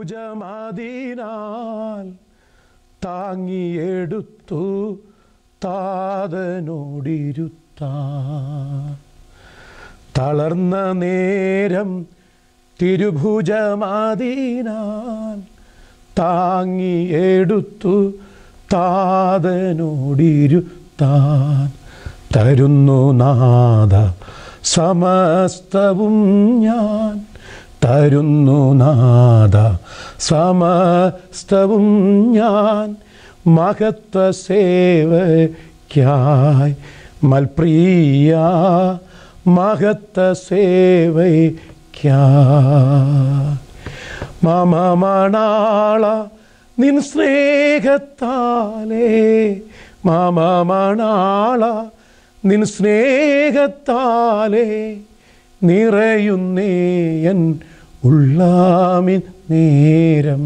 തിരുഭുജമതിനാൽ താങ്ങിയെടുത്തു താതനോടിരുത്താൻ. തളർന്ന നേരം തിരുഭുജമതിനാൽ താങ്ങിയെടുത്തു താതനോടിരുത്താൻ. തരുന്നു നാഥ സമസ്തവും ഞാൻ, തരുന്നു നാഥ സമസ്തവും ഞാൻ, മഹത്വ സേവയ്ക്കായി മൽപ്രിയ മഹത്വ സേവയ്ക്കായി. മമ മണാള നിൻ സ്നേഹത്താലേ, മമ മണാള നിൻ സ്നേഹത്താലേ നിറയുന്നേയൻ ഉള്ളാമിൻ നേരം,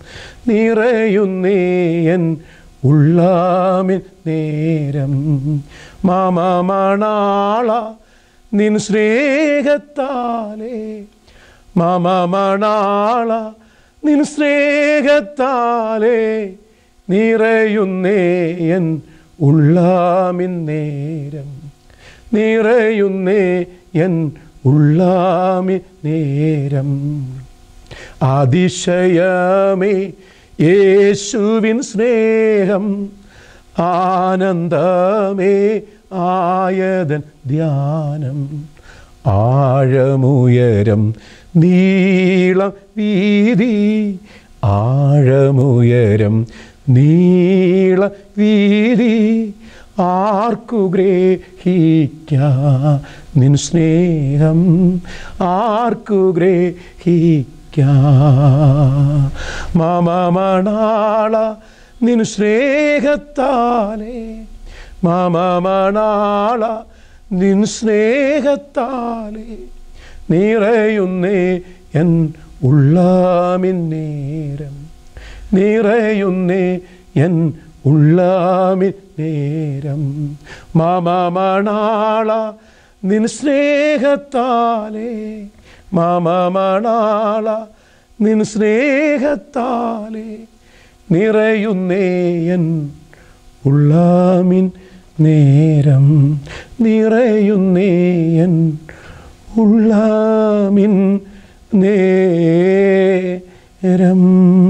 നിറയുന്നേയൻ ഉള്ളാമിൻ നേരം. മമ മണാള നിൻ സ്നേഹത്താലേ, മമ മണാള നിൻ സ്നേഹത്താലേ നിറയുന്നേയൻ ഉള്ളാമിൻ നേരം, നിറയുന്നേയൻ ഉള്ളാമിൻ നേരം. അതിശയമേ യേശുവിൻ സ്നേഹം, ആനന്ദമേ ആയതൻ ധ്യാനം. ആഴമുയരം നീളം വീതി, ആഴമുയരം നീള വീതി, ആർക്കു ഗ്രഹിക്കാം നിൻ സ്നേഹം, ആർക്കു ഗ്രഹിക്കാം. മമ മണാള നിൻ സ്നേഹത്താലേ, മമ മണാള നിൻ സ്നേഹത്താലേ നിറയുന്നേ എൻ ഉള്ളാമിൻ നേരം, നിറയുന്നേ എൻ ഉള്ളാമിൻ നേരം. മമ മണാള നിൻ സ്നേഹത്താലേ, മമ മണാള നിൻ സ്നേഹത്താലേ നിറയുന്നേ എൻ ഉള്ളാമിൻ നേരം, നിറയുന്നേ എൻ ഉള്ളാമിൻ നേരം.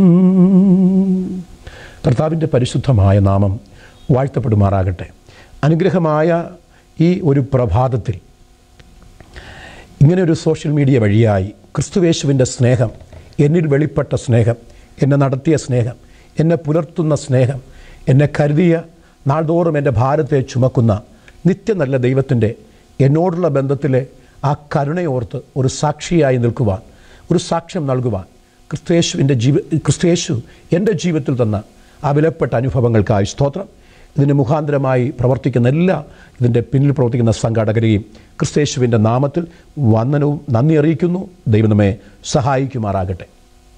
കർത്താവിൻ്റെ പരിശുദ്ധമായ നാമം വാഴ്ത്തപ്പെടുമാറാകട്ടെ. അനുഗ്രഹമായ ഈ ഒരു പ്രഭാതത്തിൽ ഇങ്ങനെ ഒരു സോഷ്യൽ മീഡിയ വഴിയായി ക്രിസ്തുയേശുവിൻ്റെ സ്നേഹം, എന്നിൽ വെളിപ്പെട്ട സ്നേഹം, എന്നെ നടത്തിയ സ്നേഹം, എന്നെ പുലർത്തുന്ന സ്നേഹം, എന്നെ കരുതിയ നാൾതോറും എൻ്റെ ഭാരത്തെ ചുമക്കുന്ന നിത്യ നല്ല ദൈവത്തിൻ്റെ എന്നോടുള്ള ബന്ധത്തിലെ ആ കരുണയോർത്ത് ഒരു സാക്ഷിയായി നിൽക്കുവാൻ, ഒരു സാക്ഷ്യം നൽകുവാൻ ക്രിസ്തുയേശു എൻ്റെ ജീവിതത്തിൽ തന്ന ആ വിലപ്പെട്ട അനുഭവങ്ങൾക്കായി സ്തോത്രം. ഇതിന് മുഖാന്തരമായി പ്രവർത്തിക്കുന്ന ഇതിൻ്റെ പിന്നിൽ പ്രവർത്തിക്കുന്ന സംഘാടകരെയും ക്രിസ്തുയേശുവിൻ്റെ നാമത്തിൽ വന്ദനവും നന്ദി അറിയിക്കുന്നു. ദൈവം നമ്മെ സഹായിക്കുമാറാകട്ടെ.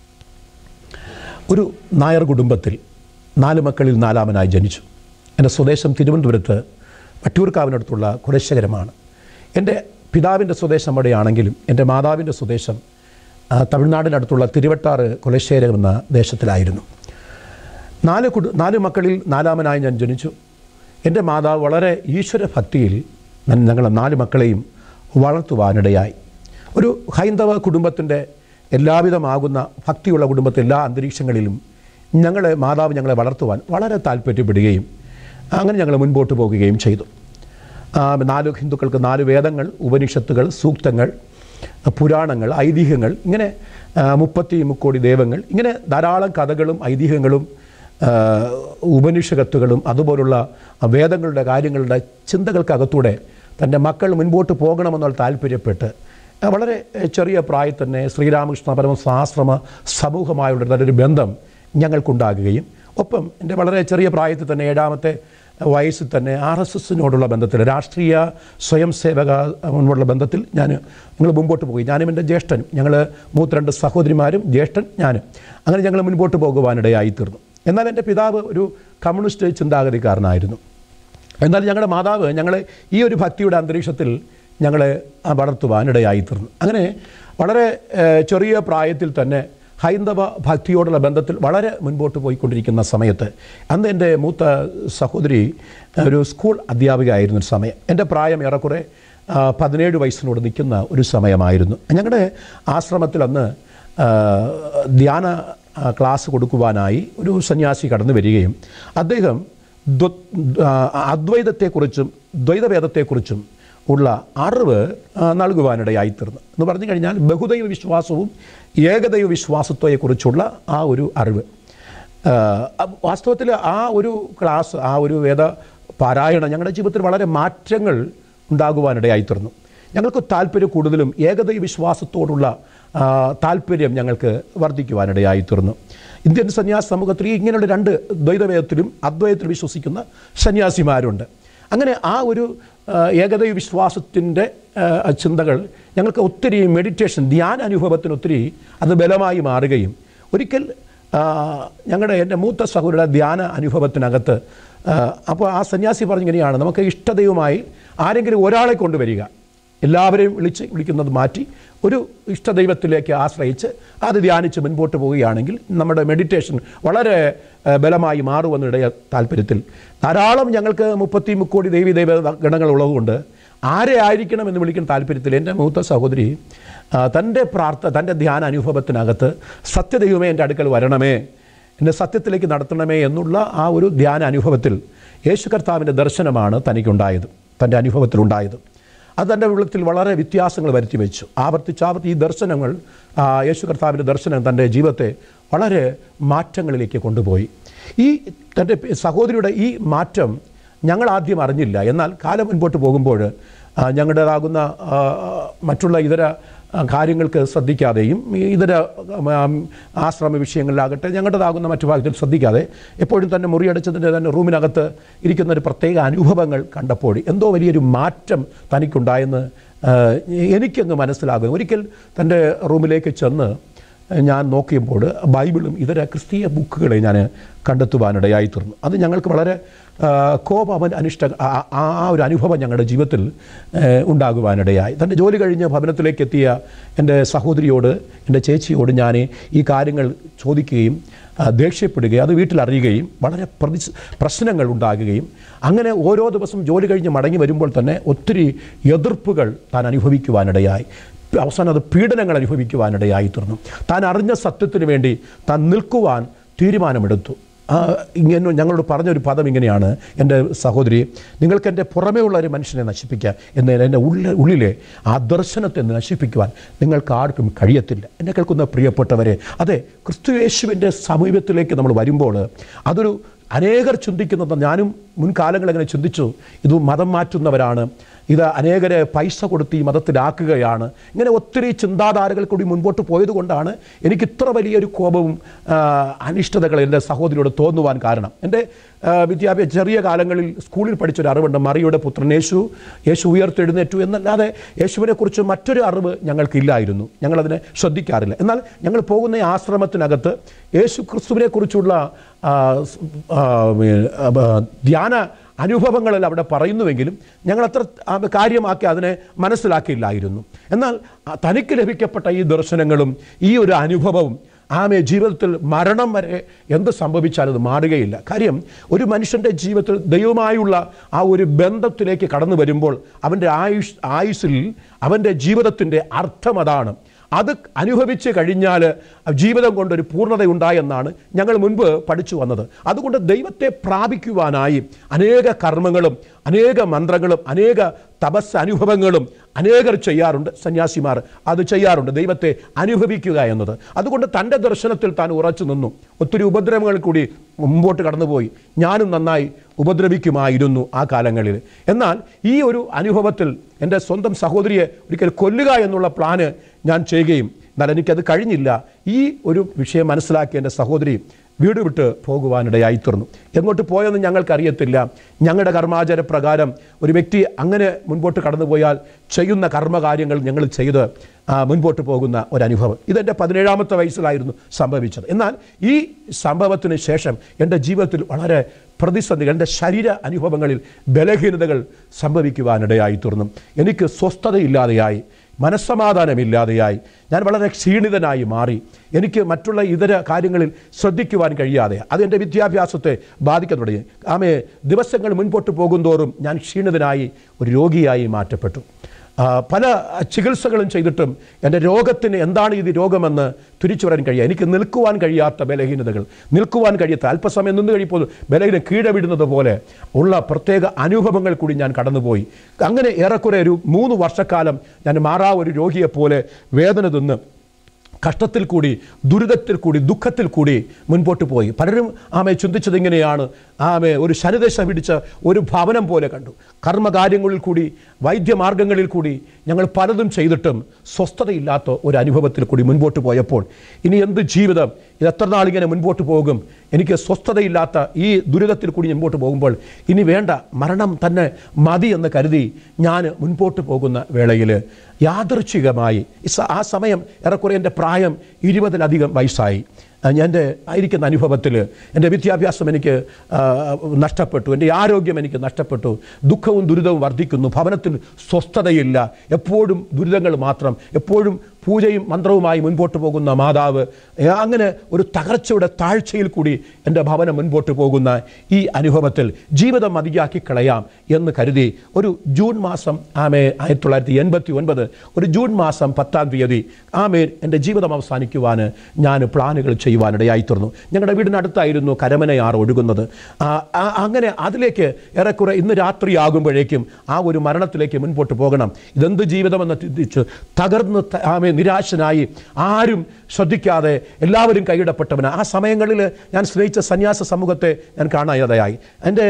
ഒരു നായർ കുടുംബത്തിൽ 4 മക്കളിൽ 4-ാമനായി ജനിച്ചു. എൻ്റെ സ്വദേശം തിരുവനന്തപുരത്ത് വട്ടിയൂർക്കാവിനടുത്തുള്ള കുലശേഖരമാണ്. എൻ്റെ പിതാവിൻ്റെ സ്വദേശം അവിടെയാണെങ്കിലും എൻ്റെ മാതാവിൻ്റെ സ്വദേശം തമിഴ്നാടിനടുത്തുള്ള തിരുവട്ടാറ് കുലശേഖരം എന്ന ദേശത്തിലായിരുന്നു. 4 മക്കളിൽ 4-ാമനായി ഞാൻ ജനിച്ചു. എൻ്റെ മാതാവ് വളരെ ഈശ്വരഭക്തിയിൽ ഞങ്ങളെ 4 മക്കളെയും വളർത്തുവാനിടയായി. ഒരു ഹൈന്ദവ കുടുംബത്തിൻ്റെ എല്ലാവിധമാകുന്ന ഭക്തിയുള്ള കുടുംബത്തെ എല്ലാ അന്തരീക്ഷങ്ങളിലും മാതാവ് ഞങ്ങളെ വളർത്തുവാൻ വളരെ താല്പര്യപ്പെടുകയും അങ്ങനെ ഞങ്ങൾ മുൻപോട്ട് പോകുകയും ചെയ്തു. 4 ഹിന്ദുക്കൾക്ക് 4 വേദങ്ങൾ, ഉപനിഷത്തുകൾ, സൂക്തങ്ങൾ, പുരാണങ്ങൾ, ഐതിഹ്യങ്ങൾ, ഇങ്ങനെ 30 കോടി ദൈവങ്ങൾ, ഇങ്ങനെ ധാരാളം കഥകളും ഐതിഹ്യങ്ങളും ഉപനിഷത്തുകളും അതുപോലുള്ള വേദങ്ങളുടെ കാര്യങ്ങളുടെ ചിന്തകൾക്കകത്തൂടെ തൻ്റെ മക്കൾ മുൻപോട്ട് പോകണമെന്നുള്ള താല്പര്യപ്പെട്ട് വളരെ ചെറിയ പ്രായത്തിൽ തന്നെ ശ്രീരാമകൃഷ്ണ പരമശാശ്രമ സമൂഹമായുള്ള നല്ലൊരു ബന്ധം ഞങ്ങൾക്കുണ്ടാകുകയും ഒപ്പം എൻ്റെ വളരെ ചെറിയ പ്രായത്തിൽ തന്നെ 7-ാമത്തെ വയസ്സിൽ തന്നെ RSSനോടുള്ള ബന്ധത്തിൽ, രാഷ്ട്രീയ സ്വയം സേവകനോടുള്ള ബന്ധത്തിൽ ഞങ്ങൾ മുമ്പോട്ട് പോയി. ഞാനും എൻ്റെ ജ്യേഷ്ഠനും, ഞങ്ങൾ 2 സഹോദരിമാരും ജ്യേഷ്ഠൻ ഞാനും, അങ്ങനെ ഞങ്ങൾ മുൻപോട്ട് പോകുവാനിടയായിത്തീർന്നു. എന്നാൽ എൻ്റെ പിതാവ് ഒരു കമ്മ്യൂണിസ്റ്റ് ചിന്താഗതിക്കാരനായിരുന്നു. എന്നാൽ ഞങ്ങളുടെ മാതാവ് ഞങ്ങളെ ഈ ഒരു ഭക്തിയുടെ അന്തരീക്ഷത്തിൽ ഞങ്ങളെ വളർത്തുവാനിടയായിത്തീർന്നു. അങ്ങനെ വളരെ ചെറിയ പ്രായത്തിൽ തന്നെ ഹൈന്ദവ ഭക്തിയോടുള്ള ബന്ധത്തിൽ വളരെ മുൻപോട്ട് പോയിക്കൊണ്ടിരിക്കുന്ന സമയത്ത് അന്ന് എൻ്റെ മൂത്ത സഹോദരി ഒരു സ്കൂൾ അധ്യാപികയായിരുന്നൊരു സമയം. എൻ്റെ പ്രായം ഏറെക്കുറെ 17 വയസ്സിനോട് നിൽക്കുന്ന ഒരു സമയമായിരുന്നു. ഞങ്ങളുടെ ആശ്രമത്തിൽ അന്ന് ധ്യാന ക്ലാസ് കൊടുക്കുവാനായി ഒരു സന്യാസി കടന്നു വരികയും അദ്ദേഹം അദ്വൈതത്തെക്കുറിച്ചും ദ്വൈതവേദത്തെക്കുറിച്ചും ഉള്ള അറിവ് നൽകുവാനിടയായിത്തീർന്നു. എന്ന് പറഞ്ഞു കഴിഞ്ഞാൽ ബഹുദൈവ വിശ്വാസവും ഏകദൈവ വിശ്വാസത്തെക്കുറിച്ചുള്ള ആ ഒരു അറിവ്. വാസ്തവത്തിൽ ആ ഒരു ക്ലാസ്, ആ ഒരു വേദ പാരായണം ഞങ്ങളുടെ ജീവിതത്തിൽ വളരെ മാറ്റങ്ങൾ ഉണ്ടാകുവാനിടയായിത്തീർന്നു. ഞങ്ങൾക്ക് താല്പര്യം കൂടുതലും ഏകദൈവ വിശ്വാസത്തോടുള്ള താല്പര്യം ഞങ്ങൾക്ക് വർദ്ധിക്കുവാനിടയായിത്തീർന്നു. ഇന്ത്യൻ സന്യാസ സമൂഹത്തിൽ ഇങ്ങനെയുള്ള 2 ദ്വൈതവേദത്തിലും അദ്വൈതത്തിലും വിശ്വസിക്കുന്ന സന്യാസിമാരുണ്ട്. അങ്ങനെ ആ ഒരു ഏകദൈവ വിശ്വാസത്തിൻ്റെ ചിന്തകൾ ഞങ്ങൾക്ക് ഒത്തിരി മെഡിറ്റേഷൻ, ധ്യാന അനുഭവത്തിന് ഒത്തിരി അത് ബലമായി മാറുകയും ഒരിക്കൽ എൻ്റെ മൂത്ത സഹോദരിയുടെ ധ്യാന അനുഭവത്തിനകത്ത് അപ്പോൾ ആ സന്യാസി പറഞ്ഞിങ്ങനെയാണ്, നമുക്ക് ഇഷ്ടദൈവമായി ആരെങ്കിലും ഒരാളെ കൊണ്ടുവരിക, എല്ലാവരെയും വിളിക്കുന്നത് മാറ്റി ഒരു ഇഷ്ടദൈവത്തിലേക്ക് ആശ്രയിച്ച് അത് ധ്യാനിച്ച് മുൻപോട്ട് പോവുകയാണെങ്കിൽ നമ്മുടെ മെഡിറ്റേഷൻ വളരെ ബലമായി മാറുമെന്നിടയ താല്പര്യത്തിൽ ധാരാളം ഞങ്ങൾക്ക് 33 കോടി ദൈവ ഗണങ്ങൾ ഉള്ളതുകൊണ്ട് ആരെ ആയിരിക്കണം എന്ന് വിളിക്കുന്ന താല്പര്യത്തിൽ എൻ്റെ മൂത്ത സഹോദരി തൻ്റെ ധ്യാന അനുഭവത്തിനകത്ത് സത്യദൈവമേ എൻ്റെ അടുക്കൽ വരണമേ, എന്നെ സത്യത്തിലേക്ക് നടത്തണമേ എന്നുള്ള ആ ഒരു ധ്യാന അനുഭവത്തിൽ യേശു കർത്താവിൻ്റെ ദർശനമാണ് തനിക്കുണ്ടായത്, തൻ്റെ അനുഭവത്തിലുണ്ടായത്. അത് തൻ്റെ ഉള്ളത്തിൽ വളരെ വ്യത്യാസങ്ങൾ വരുത്തി വെച്ചു. ആവർത്തിച്ചാവർത്തി ഈ ദർശനങ്ങൾ, യേശു കർത്താവിൻ്റെ ദർശനം തൻ്റെ ജീവിതത്തെ വളരെ മാറ്റങ്ങളിലേക്ക് കൊണ്ടുപോയി. ഈ തൻ്റെ സഹോദരിയുടെ ഈ മാറ്റം ഞങ്ങൾ ആദ്യം അറിഞ്ഞില്ല. എന്നാൽ കാലം മുൻപോട്ട് പോകുമ്പോൾ ഞങ്ങളുടേതാകുന്ന മറ്റുള്ള ഇതര കാര്യങ്ങൾക്ക് ശ്രദ്ധിക്കാതെയും ഇതര ആശ്രമ വിഷയങ്ങളിലാകട്ടെ ഞങ്ങളുടേതാകുന്ന മറ്റു ഭാഗത്തിൽ ശ്രദ്ധിക്കാതെ എപ്പോഴും തന്നെ മുറിയടച്ചതിൻ്റെ തന്നെ റൂമിനകത്ത് ഇരിക്കുന്ന ഒരു പ്രത്യേക അനുഭവങ്ങൾ കണ്ടപ്പോൾ എന്തോ വലിയൊരു മാറ്റം തനിക്കുണ്ടായെന്ന് എനിക്കങ്ങ് മനസ്സിലാകും. ഒരിക്കൽ തൻ്റെ റൂമിലേക്ക് ചെന്ന് ഞാൻ നോക്കിയപ്പോൾ ബൈബിളും ഇതര ക്രിസ്തീയ ബുക്കുകളെ ഞാൻ കണ്ടെത്തുവാനിടയായിത്തീർന്നു. അത് ഞങ്ങൾക്ക് വളരെ ആ ഒരു അനുഭവം ഞങ്ങളുടെ ജീവിതത്തിൽ ഉണ്ടാകുവാനിടയായി. തൻ്റെ ജോലി കഴിഞ്ഞ് ഭവനത്തിലേക്ക് എത്തിയ എൻ്റെ സഹോദരിയോട്, എൻ്റെ ചേച്ചിയോട് ഞാൻ ഈ കാര്യങ്ങൾ ചോദിക്കുകയും ദേഷ്യപ്പെടുകയും അത് വീട്ടിലറിയുകയും വളരെ പ്രശ്നങ്ങൾ ഉണ്ടാകുകയും അങ്ങനെ ഓരോ ദിവസം ജോലി കഴിഞ്ഞ് മടങ്ങി വരുമ്പോൾ തന്നെ ഒത്തിരി എതിർപ്പുകൾ താൻ അനുഭവിക്കുവാനിടയായി. അവസാനം അത് പീഡനങ്ങൾ അനുഭവിക്കുവാനിടയായിത്തീർന്നു. താൻ അറിഞ്ഞ സത്യത്തിന് വേണ്ടി താൻ നിൽക്കുവാൻ തീരുമാനമെടുത്തു. ഇങ്ങനെ ഞങ്ങളോട് പറഞ്ഞൊരു പദം ഇങ്ങനെയാണ്, എൻ്റെ സഹോദരി, നിങ്ങൾക്ക് എൻ്റെ പുറമേ ഉള്ള ഒരു മനുഷ്യനെ നശിപ്പിക്കുക, എന്നാൽ എൻ്റെ ഉള്ളിലെ ആ ദർശനത്തെ നശിപ്പിക്കുവാൻ നിങ്ങൾക്ക് ആർക്കും കഴിയത്തില്ല. എന്നെ കേൾക്കുന്ന പ്രിയപ്പെട്ടവരെ, അതെ, ക്രിസ്തു യേശുവിൻ്റെ സമീപത്തിലേക്ക് നമ്മൾ വരുമ്പോൾ അതൊരു അനേകർ ചിന്തിക്കുന്നത്, ഞാനും മുൻകാലങ്ങളിൽ അങ്ങനെ ചിന്തിച്ചു, ഇത് മതം മാറ്റുന്നവരാണ്, ഇത് അനേകരെ പൈസ കൊടുത്ത് ഈ മതത്തിലാക്കുകയാണ്, ഇങ്ങനെ ഒത്തിരി ചിന്താധാരകൾ കൂടി മുൻപോട്ട് പോയതുകൊണ്ടാണ് എനിക്ക് ഇത്ര വലിയൊരു കോപവും അനിഷ്ടതകൾ എൻ്റെ സഹോദരിയോട് തോന്നുവാൻ കാരണം. എൻ്റെ വിദ്യാഭ്യാസ ചെറിയ കാലങ്ങളിൽ സ്കൂളിൽ പഠിച്ചൊരു അറിവുണ്ട്, മറിയുടെ പുത്രൻ യേശു ഉയർത്തെഴുന്നേറ്റു എന്നല്ലാതെ യേശുവിനെക്കുറിച്ച് മറ്റൊരു അറിവ് ഞങ്ങൾക്കില്ലായിരുന്നു. ഞങ്ങളതിനെ ശ്രദ്ധിക്കാറില്ല. എന്നാൽ ഞങ്ങൾ പോകുന്ന ആശ്രമത്തിനകത്ത് യേശു ക്രിസ്തുവിനെക്കുറിച്ചുള്ള ധ്യാന അനുഭവങ്ങളിൽ അവിടെ പറയുന്നുവെങ്കിലും ഞങ്ങളത്ര കാര്യമാക്കി അതിനെ മനസ്സിലാക്കിയില്ലായിരുന്നു. എന്നാൽ തനിക്ക് ലഭിക്കപ്പെട്ട ഈ ദർശനങ്ങളും ഈ ഒരു അനുഭവവും ജീവിതത്തിൽ മരണം വരെ എന്ത് സംഭവിച്ചാലും അത് മാറുകയില്ല. കാര്യം, ഒരു മനുഷ്യൻ്റെ ജീവിതത്തിൽ ദൈവമായുള്ള ആ ഒരു ബന്ധത്തിലേക്ക് കടന്നു വരുമ്പോൾ അവൻ്റെ ആയുസ്സിൽ അവൻ്റെ ജീവിതത്തിൻ്റെ അർത്ഥം അതാണ്. അത് അനുഭവിച്ച് കഴിഞ്ഞാൽ ജീവിതം കൊണ്ടൊരു പൂർണ്ണതയുണ്ടായെന്നാണ് ഞങ്ങൾ മുൻപ് പഠിച്ചു വന്നത്. അതുകൊണ്ട് ദൈവത്തെ പ്രാപിക്കുവാനായി അനേക കർമ്മങ്ങളും അനേക മന്ത്രങ്ങളും അനേക തപസ് അനുഭവങ്ങളും അനേകർ ചെയ്യാറുണ്ട്. സന്യാസിമാർ അത് ചെയ്യാറുണ്ട്, ദൈവത്തെ അനുഭവിക്കുക എന്നത്. അതുകൊണ്ട് തൻ്റെ ദർശനത്തിൽ താൻ ഉറച്ചു നിന്നു. ഒത്തിരി ഉപദ്രവങ്ങൾ കൂടി മുമ്പോട്ട് കടന്നുപോയി. ഞാനും നന്നായി ഉപദ്രവിക്കുമായിരുന്നു ആ കാലങ്ങളിൽ. എന്നാൽ ഈ ഒരു അനുഭവത്തിൽ എൻ്റെ സ്വന്തം സഹോദരിയെ ഒരിക്കൽ കൊല്ലുക എന്നുള്ള പ്ലാന് ഞാൻ ചെയ്യുകയും, എന്നാൽ എനിക്കത് കഴിഞ്ഞില്ല. ഈ ഒരു വിഷയം മനസ്സിലാക്കിയ എൻ്റെ സഹോദരി വീട് വിട്ട് പോകുവാനിടയായിത്തീർന്നു. എങ്ങോട്ട് പോയെന്ന് ഞങ്ങൾക്കറിയത്തില്ല. ഞങ്ങളുടെ കർമാചാരപ്രകാരം ഒരു വ്യക്തി അങ്ങനെ മുൻപോട്ട് കടന്നുപോയാൽ ചെയ്യുന്ന കർമ്മകാര്യങ്ങൾ ഞങ്ങൾ ചെയ്ത് മുൻപോട്ട് പോകുന്ന ഒരനുഭവം. ഇതെൻ്റെ 17ാമത്തെ വയസ്സിലായിരുന്നു സംഭവിച്ചത്. എന്നാൽ ഈ സംഭവത്തിന് ശേഷം എൻ്റെ ജീവിതത്തിൽ വളരെ പ്രതിസന്ധികൾ, എൻ്റെ ശരീര അനുഭവങ്ങളിൽ ബലഹീനതകൾ സംഭവിക്കുവാനിടയായിത്തീർന്നു. എനിക്ക് സ്വസ്ഥതയില്ലാതെയായി. മനസ്സമാധാനമില്ലാതെയായി. ഞാൻ വളരെ ക്ഷീണിതനായി മാറി. എനിക്ക് മറ്റുള്ള ഇതര കാര്യങ്ങളിൽ ശ്രദ്ധിക്കുവാൻ കഴിയാതെ അതെൻ്റെ വിദ്യാഭ്യാസത്തെ ബാധിക്കാൻ തുടങ്ങി. ദിവസങ്ങൾ മുൻപോട്ട് പോകുന്തോറും ഞാൻ ക്ഷീണിതനായി ഒരു രോഗിയായി മാറ്റപ്പെട്ടു. പല ചികിത്സകളും ചെയ്തിട്ടും എൻ്റെ രോഗത്തിന് എന്താണ് ഇത് രോഗമെന്ന് തിരിച്ചു വരാൻ കഴിയുക. എനിക്ക് നിൽക്കുവാൻ കഴിയാത്ത ബലഹീനതകൾ, നിൽക്കുവാൻ കഴിയാത്ത അല്പസമയം നിന്ന് കഴിയുമ്പോൾ ബലഹീനം കീഴവിടുന്നത് പോലെ ഉള്ള പ്രത്യേക അനുഭവങ്ങൾ കൂടി ഞാൻ കടന്നുപോയി. അങ്ങനെ ഏറെക്കുറെ ഒരു 3 വർഷക്കാലം ഞാൻ മാറാ ഒരു രോഗിയെപ്പോലെ വേദന തിന്ന് കഷ്ടത്തിൽ കൂടി, ദുരിതത്തിൽ കൂടി, ദുഃഖത്തിൽ കൂടി മുൻപോട്ട് പോയി. പലരും ചിന്തിച്ചത് ഇങ്ങനെയാണ്, ഒരു ശനിദശ പിടിച്ച ഒരു ഭവനം പോലെ കണ്ടു. കർമ്മകാര്യങ്ങളിൽ കൂടി, വൈദ്യമാർഗങ്ങളിൽ കൂടി ഞങ്ങൾ പലതും ചെയ്തിട്ടും സ്വസ്ഥതയില്ലാത്ത ഒരു അനുഭവത്തിൽ കൂടി മുൻപോട്ട് പോയപ്പോൾ ഇനി എന്ത് ജീവിതം, ഇതെത്ര നാളിങ്ങനെ മുൻപോട്ട് പോകും? എനിക്ക് സ്വസ്ഥതയില്ലാത്ത ഈ ദുരിതത്തിൽ കൂടി മുൻപോട്ട് പോകുമ്പോൾ ഇനി വേണ്ട, മരണം തന്നെ മതി എന്ന് കരുതി ഞാൻ മുൻപോട്ട് പോകുന്ന വേളയിൽ യാദൃച്ഛികമായി ആ സമയം ഏറെക്കുറെ എൻ്റെ പ്രായം 20-ലധികം വയസ്സായി. എൻ്റെ ആയിരിക്കുന്ന അനുഭവത്തിൽ എൻ്റെ വിദ്യാഭ്യാസം എനിക്ക് നഷ്ടപ്പെട്ടു, എൻ്റെ ആരോഗ്യം എനിക്ക് നഷ്ടപ്പെട്ടു, ദുഃഖവും ദുരിതവും വർദ്ധിക്കുന്നു, ഭവനത്തിൽ സ്വസ്ഥതയില്ല, എപ്പോഴും ദുരിതങ്ങൾ മാത്രം, എപ്പോഴും പൂജയും മന്ത്രവുമായി മുൻപോട്ട് പോകുന്ന മാതാവ്. അങ്ങനെ ഒരു തകർച്ചയുടെ താഴ്ചയിൽ കൂടി എൻ്റെ ഭവനം മുൻപോട്ട് പോകുന്ന ഈ അനുഭവത്തിൽ ജീവിതം മതിയാക്കി കളയാം എന്ന് കരുതി ഒരു ജൂൺ മാസം 1989 ഒരു ജൂൺ മാസം 10-ാം തീയതി എൻ്റെ ജീവിതം അവസാനിക്കുവാൻ ഞാൻ പ്ലാനുകൾ ചെയ്യുവാനിടയായിത്തീർന്നു. ഞങ്ങളുടെ വീടിനടുത്തായിരുന്നു കരമനയാറ് ഒഴുകുന്നത്. അങ്ങനെ അതിലേക്ക് ഏറെക്കുറെ ഇന്ന് രാത്രിയാകുമ്പോഴേക്കും ആ ഒരു മരണത്തിലേക്ക് മുൻപോട്ട് പോകണം. ഇതെന്ത് ജീവിതമെന്ന് ചിന്തിച്ച് തകർന്ന് നിരാശനായി, ആരും ശ്രദ്ധിക്കാതെ എല്ലാവരും കൈയിടപ്പെട്ടവന് ആ സമയങ്ങളിൽ ഞാൻ സ്നേഹിച്ച സന്യാസ സമൂഹത്തെ ഞാൻ കാണാതെയായി. എൻ്റെ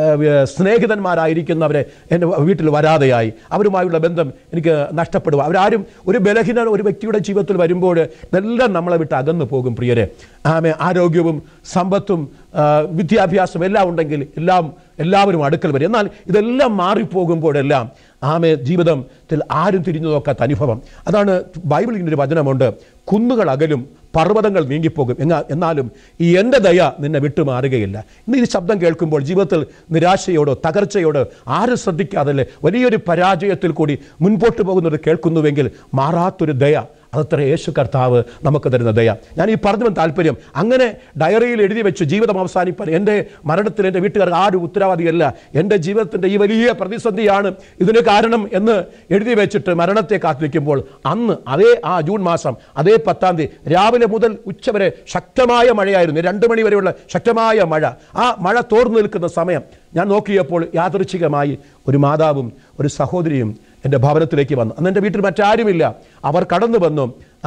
സ്നേഹിതന്മാരായിരിക്കുന്നവരെ എൻ്റെ വീട്ടിൽ വരാതെയായി. അവരുമായുള്ള ബന്ധം എനിക്ക് നഷ്ടപ്പെടുക. അവരാരും ഒരു ബലഹീന ഒരു വ്യക്തിയുടെ ജീവിതത്തിൽ വരുമ്പോൾ ഇതെല്ലാം നമ്മളെ വിട്ട് അകന്നു പോകും പ്രിയരെ. ആരോഗ്യവും സമ്പത്തും വിദ്യാഭ്യാസം എല്ലാം ഉണ്ടെങ്കിൽ എല്ലാവരും അടുക്കൽ വരും. എന്നാൽ ഇതെല്ലാം മാറിപ്പോകുമ്പോഴെല്ലാം ജീവിതത്തിൽ ആരും തിരിഞ്ഞു നോക്കാത്ത അനുഭവം. അതാണ് ബൈബിളിൽ ഇങ്ങനൊരു വചനമുണ്ട്, കുന്നുകൾ അകലും പർവ്വതങ്ങൾ നീങ്ങിപ്പോകും, എന്നാലും ഈ എൻ്റെ ദയ നിന്നെ വിട്ടുമാറുകയില്ല. ഇന്ന് ഈ ശബ്ദം കേൾക്കുമ്പോൾ ജീവിതത്തിൽ നിരാശയോടോ തകർച്ചയോടോ ആരും ശ്രദ്ധിക്കാതല്ലേ വലിയൊരു പരാജയത്തിൽ കൂടി മുൻപോട്ട് പോകുന്നത് കേൾക്കുന്നുവെങ്കിൽ മാറാത്തൊരു ദയ, അതത്ര യേശു കർത്താവ് നമുക്ക് തരുന്ന ദയ. ഞാൻ ഈ പറഞ്ഞു താല്പര്യം, അങ്ങനെ ഡയറിയിൽ എഴുതി വെച്ച് ജീവിതം അവസാനിപ്പാൻ എൻ്റെ മരണത്തിൽ എൻ്റെ വീട്ടുകാർക്ക് ആരും ഉത്തരവാദിയല്ല, എൻ്റെ ജീവിതത്തിൻ്റെ ഈ വലിയ പ്രതിസന്ധിയാണ് ഇതിന് കാരണം എന്ന് എഴുതി വെച്ചിട്ട് മരണത്തെ കാത്തിരിക്കുമ്പോൾ അന്ന് ആ ജൂൺ മാസം 10-ാം തീയതി രാവിലെ മുതൽ ഉച്ചവരെ ശക്തമായ മഴയായിരുന്നു. 2 മണി വരെയുള്ള ശക്തമായ മഴ. ആ മഴ തോർന്നു നിൽക്കുന്ന സമയം ഞാൻ നോക്കിയപ്പോൾ യാദൃച്ഛികമായി ഒരു മാതാവും ഒരു സഹോദരിയും എൻ്റെ ഭവനത്തിലേക്ക് വന്നു. അന്ന് എൻ്റെ വീട്ടിൽ മറ്റാരുമില്ല. അവർ കടന്നു വന്നു.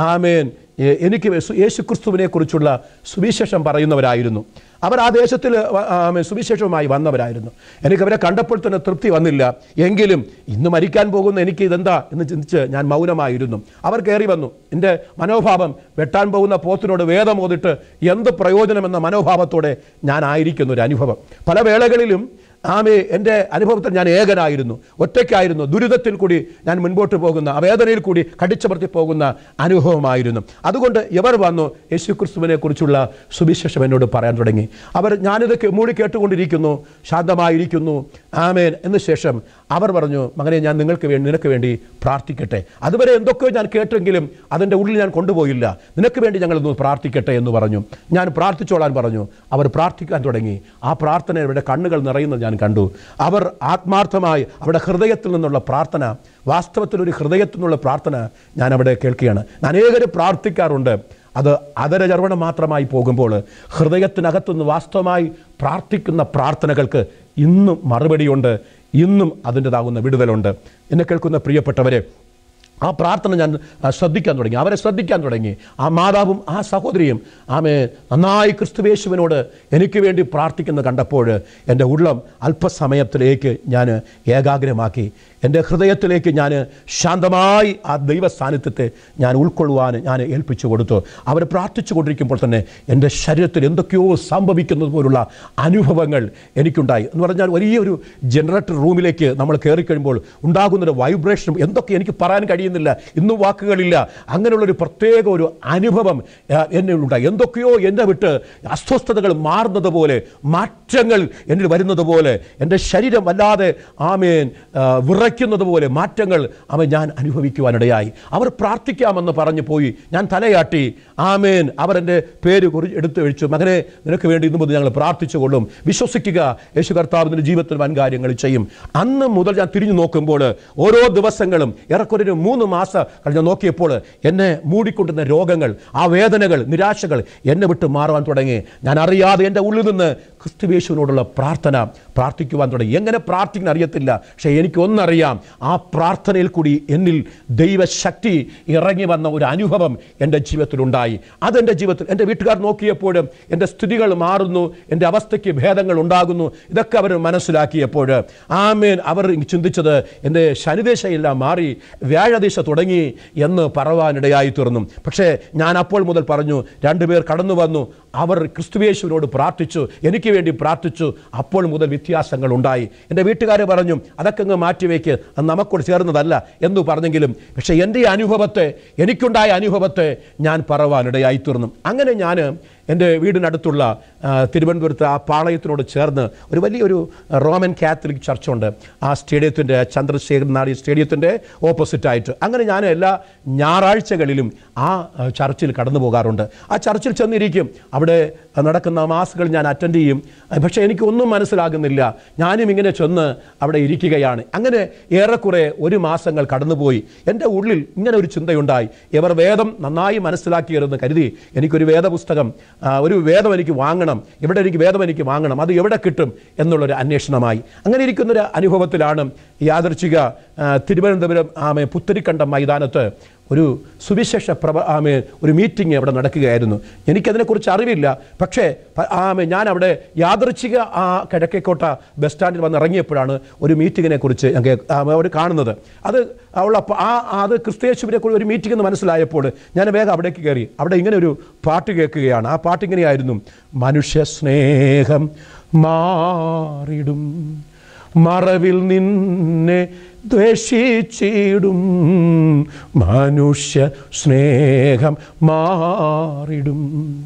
എനിക്ക് യേശുക്രിസ്തുവിനെ കുറിച്ചുള്ള സുവിശേഷം പറയുന്നവരായിരുന്നു. അവർ ആ ദേശത്തിൽ സുവിശേഷവുമായി വന്നവരായിരുന്നു. എനിക്കവരെ കണ്ടപ്പോൾ തന്നെ തൃപ്തി വന്നില്ല. എങ്കിലും ഇന്ന് മരിക്കാൻ പോകുന്ന എനിക്ക് ഇതെന്താ എന്ന് ചിന്തിച്ച് ഞാൻ മൗനമായിരുന്നു. അവർ കയറി വന്നു. എൻ്റെ മനോഭാവം വെട്ടാൻ പോകുന്ന പോത്തിനോട് വേദം ഓതിട്ട് എന്ത് പ്രയോജനമെന്ന മനോഭാവത്തോടെ ഞാൻ ആയിരിക്കുന്ന ഒരു അനുഭവം. പല വേളകളിലും എൻ്റെ അനുഭവത്തിൽ ഞാൻ ഏകനായിരുന്നു, ഒറ്റയ്ക്കായിരുന്നു. ദുരിതത്തിൽ കൂടി ഞാൻ മുൻപോട്ട് പോകുന്ന, വേദനയിൽ കൂടി കടിച്ചമർത്തി പോകുന്ന അനുഭവമായിരുന്നു. അതുകൊണ്ട് ഇവർ വന്നു യേശുക്രിസ്തുവിനെ കുറിച്ചുള്ള സുവിശേഷം എന്നോട് പറയാൻ തുടങ്ങി. ഞാനിത് മൂടി കേട്ടുകൊണ്ടിരിക്കുന്നു, ശാന്തമായിരിക്കുന്നു. എന്ന ശേഷം അവർ പറഞ്ഞു, മകനെ ഞാൻ നിനക്ക് വേണ്ടി പ്രാർത്ഥിക്കട്ടെ. അതുവരെ എന്തൊക്കെയോ ഞാൻ കേട്ടെങ്കിലും അതിൻ്റെ ഉള്ളിൽ ഞാൻ കൊണ്ടുപോയില്ല. നിനക്ക് വേണ്ടി ഞങ്ങളൊന്ന് പ്രാർത്ഥിക്കട്ടെ എന്ന് പറഞ്ഞു. ഞാൻ പ്രാർത്ഥിച്ചോളാൻ പറഞ്ഞു. അവർ പ്രാർത്ഥിക്കാൻ തുടങ്ങി. ആ പ്രാർത്ഥന അവരുടെ കണ്ണുകൾ നിറയുന്നത് ഞാൻ കണ്ടു. അവർ ആത്മാർത്ഥമായി അവരുടെ ഹൃദയത്തിൽ നിന്നുള്ള പ്രാർത്ഥന, വാസ്തവത്തിൽ ഒരു ഹൃദയത്തിൽ നിന്നുള്ള പ്രാർത്ഥന ഞാൻ അവിടെ കേൾക്കുകയാണ്. അനേകർ പ്രാർത്ഥിക്കാറുണ്ട്. അത് അതരചർവണം മാത്രമായി പോകുമ്പോൾ ഹൃദയത്തിനകത്തുനിന്ന് വാസ്തവമായി പ്രാർത്ഥിക്കുന്ന പ്രാർത്ഥനകൾക്ക് ഇന്നും മറുപടിയുണ്ട്, ഇന്നും അതിൻ്റെതാകുന്ന വിടുതലുണ്ട്. എന്നെ കേൾക്കുന്ന പ്രിയപ്പെട്ടവരെ, ആ പ്രാർത്ഥന ഞാൻ ശ്രദ്ധിക്കാൻ തുടങ്ങി. അവരെ ശ്രദ്ധിക്കാൻ തുടങ്ങി. ആ മാതാവും ആ സഹോദരിയും നന്നായി ക്രിസ്തുയേശുവിനോട് എനിക്ക് വേണ്ടി പ്രാർത്ഥിക്കുന്നത് കണ്ടപ്പോൾ എൻ്റെ ഉള്ളം അല്പസമയത്തിലേക്ക് ഞാൻ ഏകാഗ്രമാക്കി. എൻ്റെ ഹൃദയത്തിലേക്ക് ഞാൻ ശാന്തമായി ആ ദൈവ സാന്നിധ്യത്തെ ഞാൻ ഉൾക്കൊള്ളുവാൻ ഞാൻ ഏൽപ്പിച്ചു കൊടുത്തു. അവർ പ്രാർത്ഥിച്ചു കൊണ്ടിരിക്കുമ്പോൾ തന്നെ എൻ്റെ ശരീരത്തിൽ എന്തൊക്കെയോ സംഭവിക്കുന്നത് പോലുള്ള അനുഭവങ്ങൾ എനിക്കുണ്ടായി. എന്ന് പറഞ്ഞാൽ വലിയൊരു ജനറേറ്റർ റൂമിലേക്ക് നമ്മൾ കയറിക്കഴിയുമ്പോൾ ഉണ്ടാകുന്നൊരു വൈബ്രേഷനും എന്തൊക്കെ എനിക്ക് പറയാൻ കഴിയുന്നില്ല, ഇന്നും വാക്കുകളില്ല. അങ്ങനെയുള്ളൊരു പ്രത്യേക ഒരു അനുഭവം എന്നെ ഉണ്ടായി. എന്തൊക്കെയോ എന്നെ വിട്ട് അസ്വസ്ഥതകൾ മാറുന്നത് പോലെ, മാറ്റങ്ങൾ എന്നിൽ വരുന്നത് പോലെ, എൻ്റെ ശരീരം വല്ലാതെ വിറയ്ക്കുന്നത് വിറയ്ക്കുന്നത് പോലെ മാറ്റങ്ങൾ ഞാൻ അനുഭവിക്കുവാനിടയായി. അവർ പ്രാർത്ഥിക്കാമെന്ന് പറഞ്ഞു പോയി. ഞാൻ തലയാട്ടി. ആമേൻ. അവർ എൻ്റെ പേര് എടുത്ത് വെച്ചു. മകനെ, നിനക്ക് വേണ്ടി ഇന്നു മുതൽ ഞങ്ങൾ പ്രാർത്ഥിച്ചുകൊള്ളും. വിശ്വസിക്കുക, യേശു കർത്താവ് നിന്റെ ജീവിതത്തിൽ വൻ കാര്യങ്ങൾ ചെയ്യും. അന്ന് മുതൽ ഞാൻ തിരിഞ്ഞു നോക്കുമ്പോൾ ഓരോ ദിവസങ്ങളും ഏറെക്കുറെ 3 മാസം കഴിഞ്ഞ് നോക്കിയപ്പോൾ എന്നെ മൂടിക്കൊണ്ടിരുന്ന രോഗങ്ങൾ, ആ വേദനകൾ, നിരാശകൾ എന്നെ വിട്ട് മാറുവാൻ തുടങ്ങി. ഞാൻ അറിയാതെ എൻ്റെ ഉള്ളിൽ നിന്ന് ക്രിസ്തുയേശുവിനോടുള്ള പ്രാർത്ഥിക്കുവാൻ തുടങ്ങി. എങ്ങനെ പ്രാർത്ഥിക്കാൻ അറിയത്തില്ല, പക്ഷേ എനിക്കൊന്നറിയാം, ആ പ്രാർത്ഥനയിൽ കൂടി എന്നിൽ ദൈവശക്തി ഇറങ്ങി വന്ന ഒരു അനുഭവം എൻ്റെ ജീവിതത്തിലുണ്ടായി. അതെൻ്റെ ജീവിതത്തിൽ എൻ്റെ വീട്ടുകാർ നോക്കിയപ്പോഴും എൻ്റെ സ്ഥിതികൾ മാറുന്നു, എൻ്റെ അവസ്ഥയ്ക്ക് ഭേദങ്ങൾ ഉണ്ടാകുന്നു. ഇതൊക്കെ അവർ മനസ്സിലാക്കിയപ്പോൾ ആമേൻ, അവർ ചിന്തിച്ചത് എൻ്റെ ശനിദേശയെല്ലാം മാറി വ്യാഴദിശ തുടങ്ങി എന്ന് പറവാനിടയായി തീർന്നു. പക്ഷേ ഞാൻ അപ്പോൾ മുതൽ പറഞ്ഞു, 2 പേർ കടന്നു വന്നു. അവർ ക്രിസ്തുയേശുവിനോട് പ്രാർത്ഥിച്ചു, എനിക്ക് വേണ്ടി പ്രാർത്ഥിച്ചു. അപ്പോൾ മുതൽ വ്യത്യാസങ്ങൾ ഉണ്ടായി. എൻ്റെ വീട്ടുകാർ പറഞ്ഞു, അതൊക്കെ അങ്ങ് മാറ്റിവെക്ക്, അത് നമുക്കോട് ചേർന്നതല്ല എന്ന് പറഞ്ഞെങ്കിലും പക്ഷേ എൻ്റെ എനിക്കുണ്ടായ അനുഭവത്തെ ഞാൻ പറവാനിടയായി തീർന്നു. അങ്ങനെ ഞാൻ എൻ്റെ വീടിനടുത്തുള്ള തിരുവനന്തപുരത്ത് ആ പാളയത്തിനോട് ചേർന്ന് ഒരു വലിയൊരു റോമൻ കാത്തലിക് ചർച്ചുണ്ട്. ആ സ്റ്റേഡിയത്തിൻ്റെ, ചന്ദ്രശേഖർ നാടി സ്റ്റേഡിയത്തിൻ്റെ ഓപ്പോസിറ്റായിട്ട്. അങ്ങനെ ഞാൻ എല്ലാ ഞായറാഴ്ചകളിലും ആ ചർച്ചിൽ കടന്നു പോകാറുണ്ട്. ആ ചർച്ചിൽ ചെന്നിരിക്കും. അവിടെ നടക്കുന്ന മാസുകൾ ഞാൻ അറ്റൻഡ് ചെയ്യും. പക്ഷേ എനിക്കൊന്നും മനസ്സിലാകുന്നില്ല. ഞാനും ഇങ്ങനെ ചെന്ന് അവിടെ ഇരിക്കുകയാണ്. അങ്ങനെ ഏറെക്കുറെ 1 മാസങ്ങൾ കടന്നുപോയി. എൻ്റെ ഉള്ളിൽ ഇങ്ങനെ ഒരു ചിന്തയുണ്ടായി. ഇവർ വേദം നന്നായി മനസ്സിലാക്കിയതെന്ന് കരുതി എനിക്കൊരു വേദപുസ്തകം, ഒരു വേദം എനിക്ക് വാങ്ങണം. ഇവിടെ എനിക്ക് വേദം എനിക്ക് വാങ്ങണം. അത് എവിടെ കിട്ടും എന്നുള്ളൊരു അന്വേഷണമായി. അങ്ങനെ ഇരിക്കുന്നൊരു അനുഭവത്തിലാണ് യാദർച്ഛിക തിരുവനന്തപുരം പുത്തരിക്കണ്ടം മൈതാനത്ത് ഒരു സുവിശേഷ ഒരു മീറ്റിംഗ് അവിടെ നടക്കുകയായിരുന്നു. എനിക്കതിനെക്കുറിച്ച് അറിവില്ല. പക്ഷേ ഞാൻ അവിടെ യാദർച്ഛിക ആ കിഴക്കേക്കോട്ട ബസ് സ്റ്റാൻഡിൽ വന്ന് ഇറങ്ങിയപ്പോഴാണ് ഒരു മീറ്റിങ്ങിനെ കുറിച്ച് അവിടെ കാണുന്നത്. അത് ക്രിസ്തുയേശുവിനെ കുറിച്ച് ഒരു മീറ്റിംഗ് എന്ന് മനസ്സിലായപ്പോൾ ഞാൻ വേഗം അവിടേക്ക് കയറി. അവിടെ ഇങ്ങനെ ഒരു പാട്ട് കേൾക്കുകയാണ്. ആ പാട്ട് ഇങ്ങനെയായിരുന്നു: മനുഷ്യ സ്നേഹം മാറിടും, മറവിൽ നിന്നെ ദ്വേഷിച്ചിടും. മനുഷ്യ സ്നേഹം മാറിടും,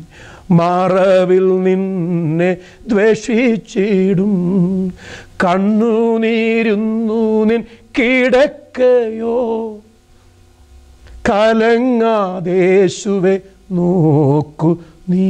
മറവിൽ നിന്നെ ദ്വേഷിച്ചിടും. കണ്ണുനീരുന്നു നിൻ കിടക്കയോ, കലങ്ങാതേശുവെ നോക്കു നീ.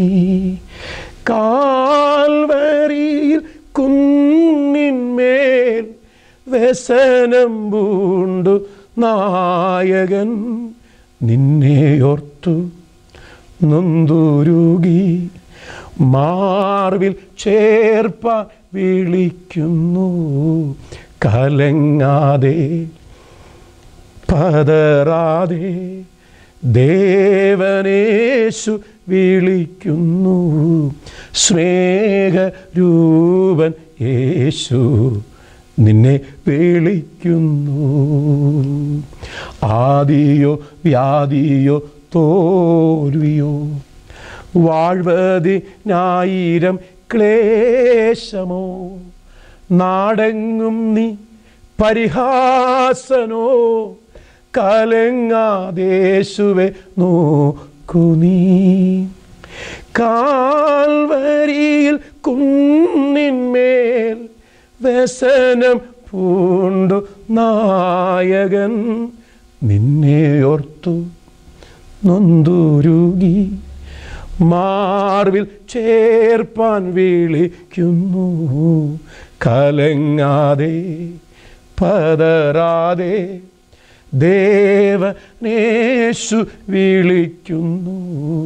കാൽവരിയിൽ കുന്നിന്മേൽ വ്യസനം പൂണ്ടു നായകൻ നിന്നെയോർത്തു നൊന്തുരുകി. മാർവിൽ ചേർപ്പാൻ വിളിക്കുന്നു, കലങ്ങാതെ പതറാതെ ദേവനേശു വിളിക്കുന്നു. സ്നേഹരൂപൻ യേശു നിന്നെ വിളിക്കുന്നു. ആദിയോ വ്യാധിയോ തോൽവിയോ, വാഴ്വതിനായിരം ക്ലേശമോ, നാടെങ്ങും നീ പരിഹാസനോ, കലങ്ങാതേശുവെ നോക്കു നീ. കാൽവരിയിൽ കുന്നിന്മേൽ വ്യസനം പൂണ്ടു നായകൻ നിന്നെയോർത്തു നൊന്തുരുകി. മാർവിൽ ചേർപ്പാൻ വിളിക്കുന്നു, കലങ്ങാതെ പതറാതെ ദേവനേശു വിളിക്കുന്നു.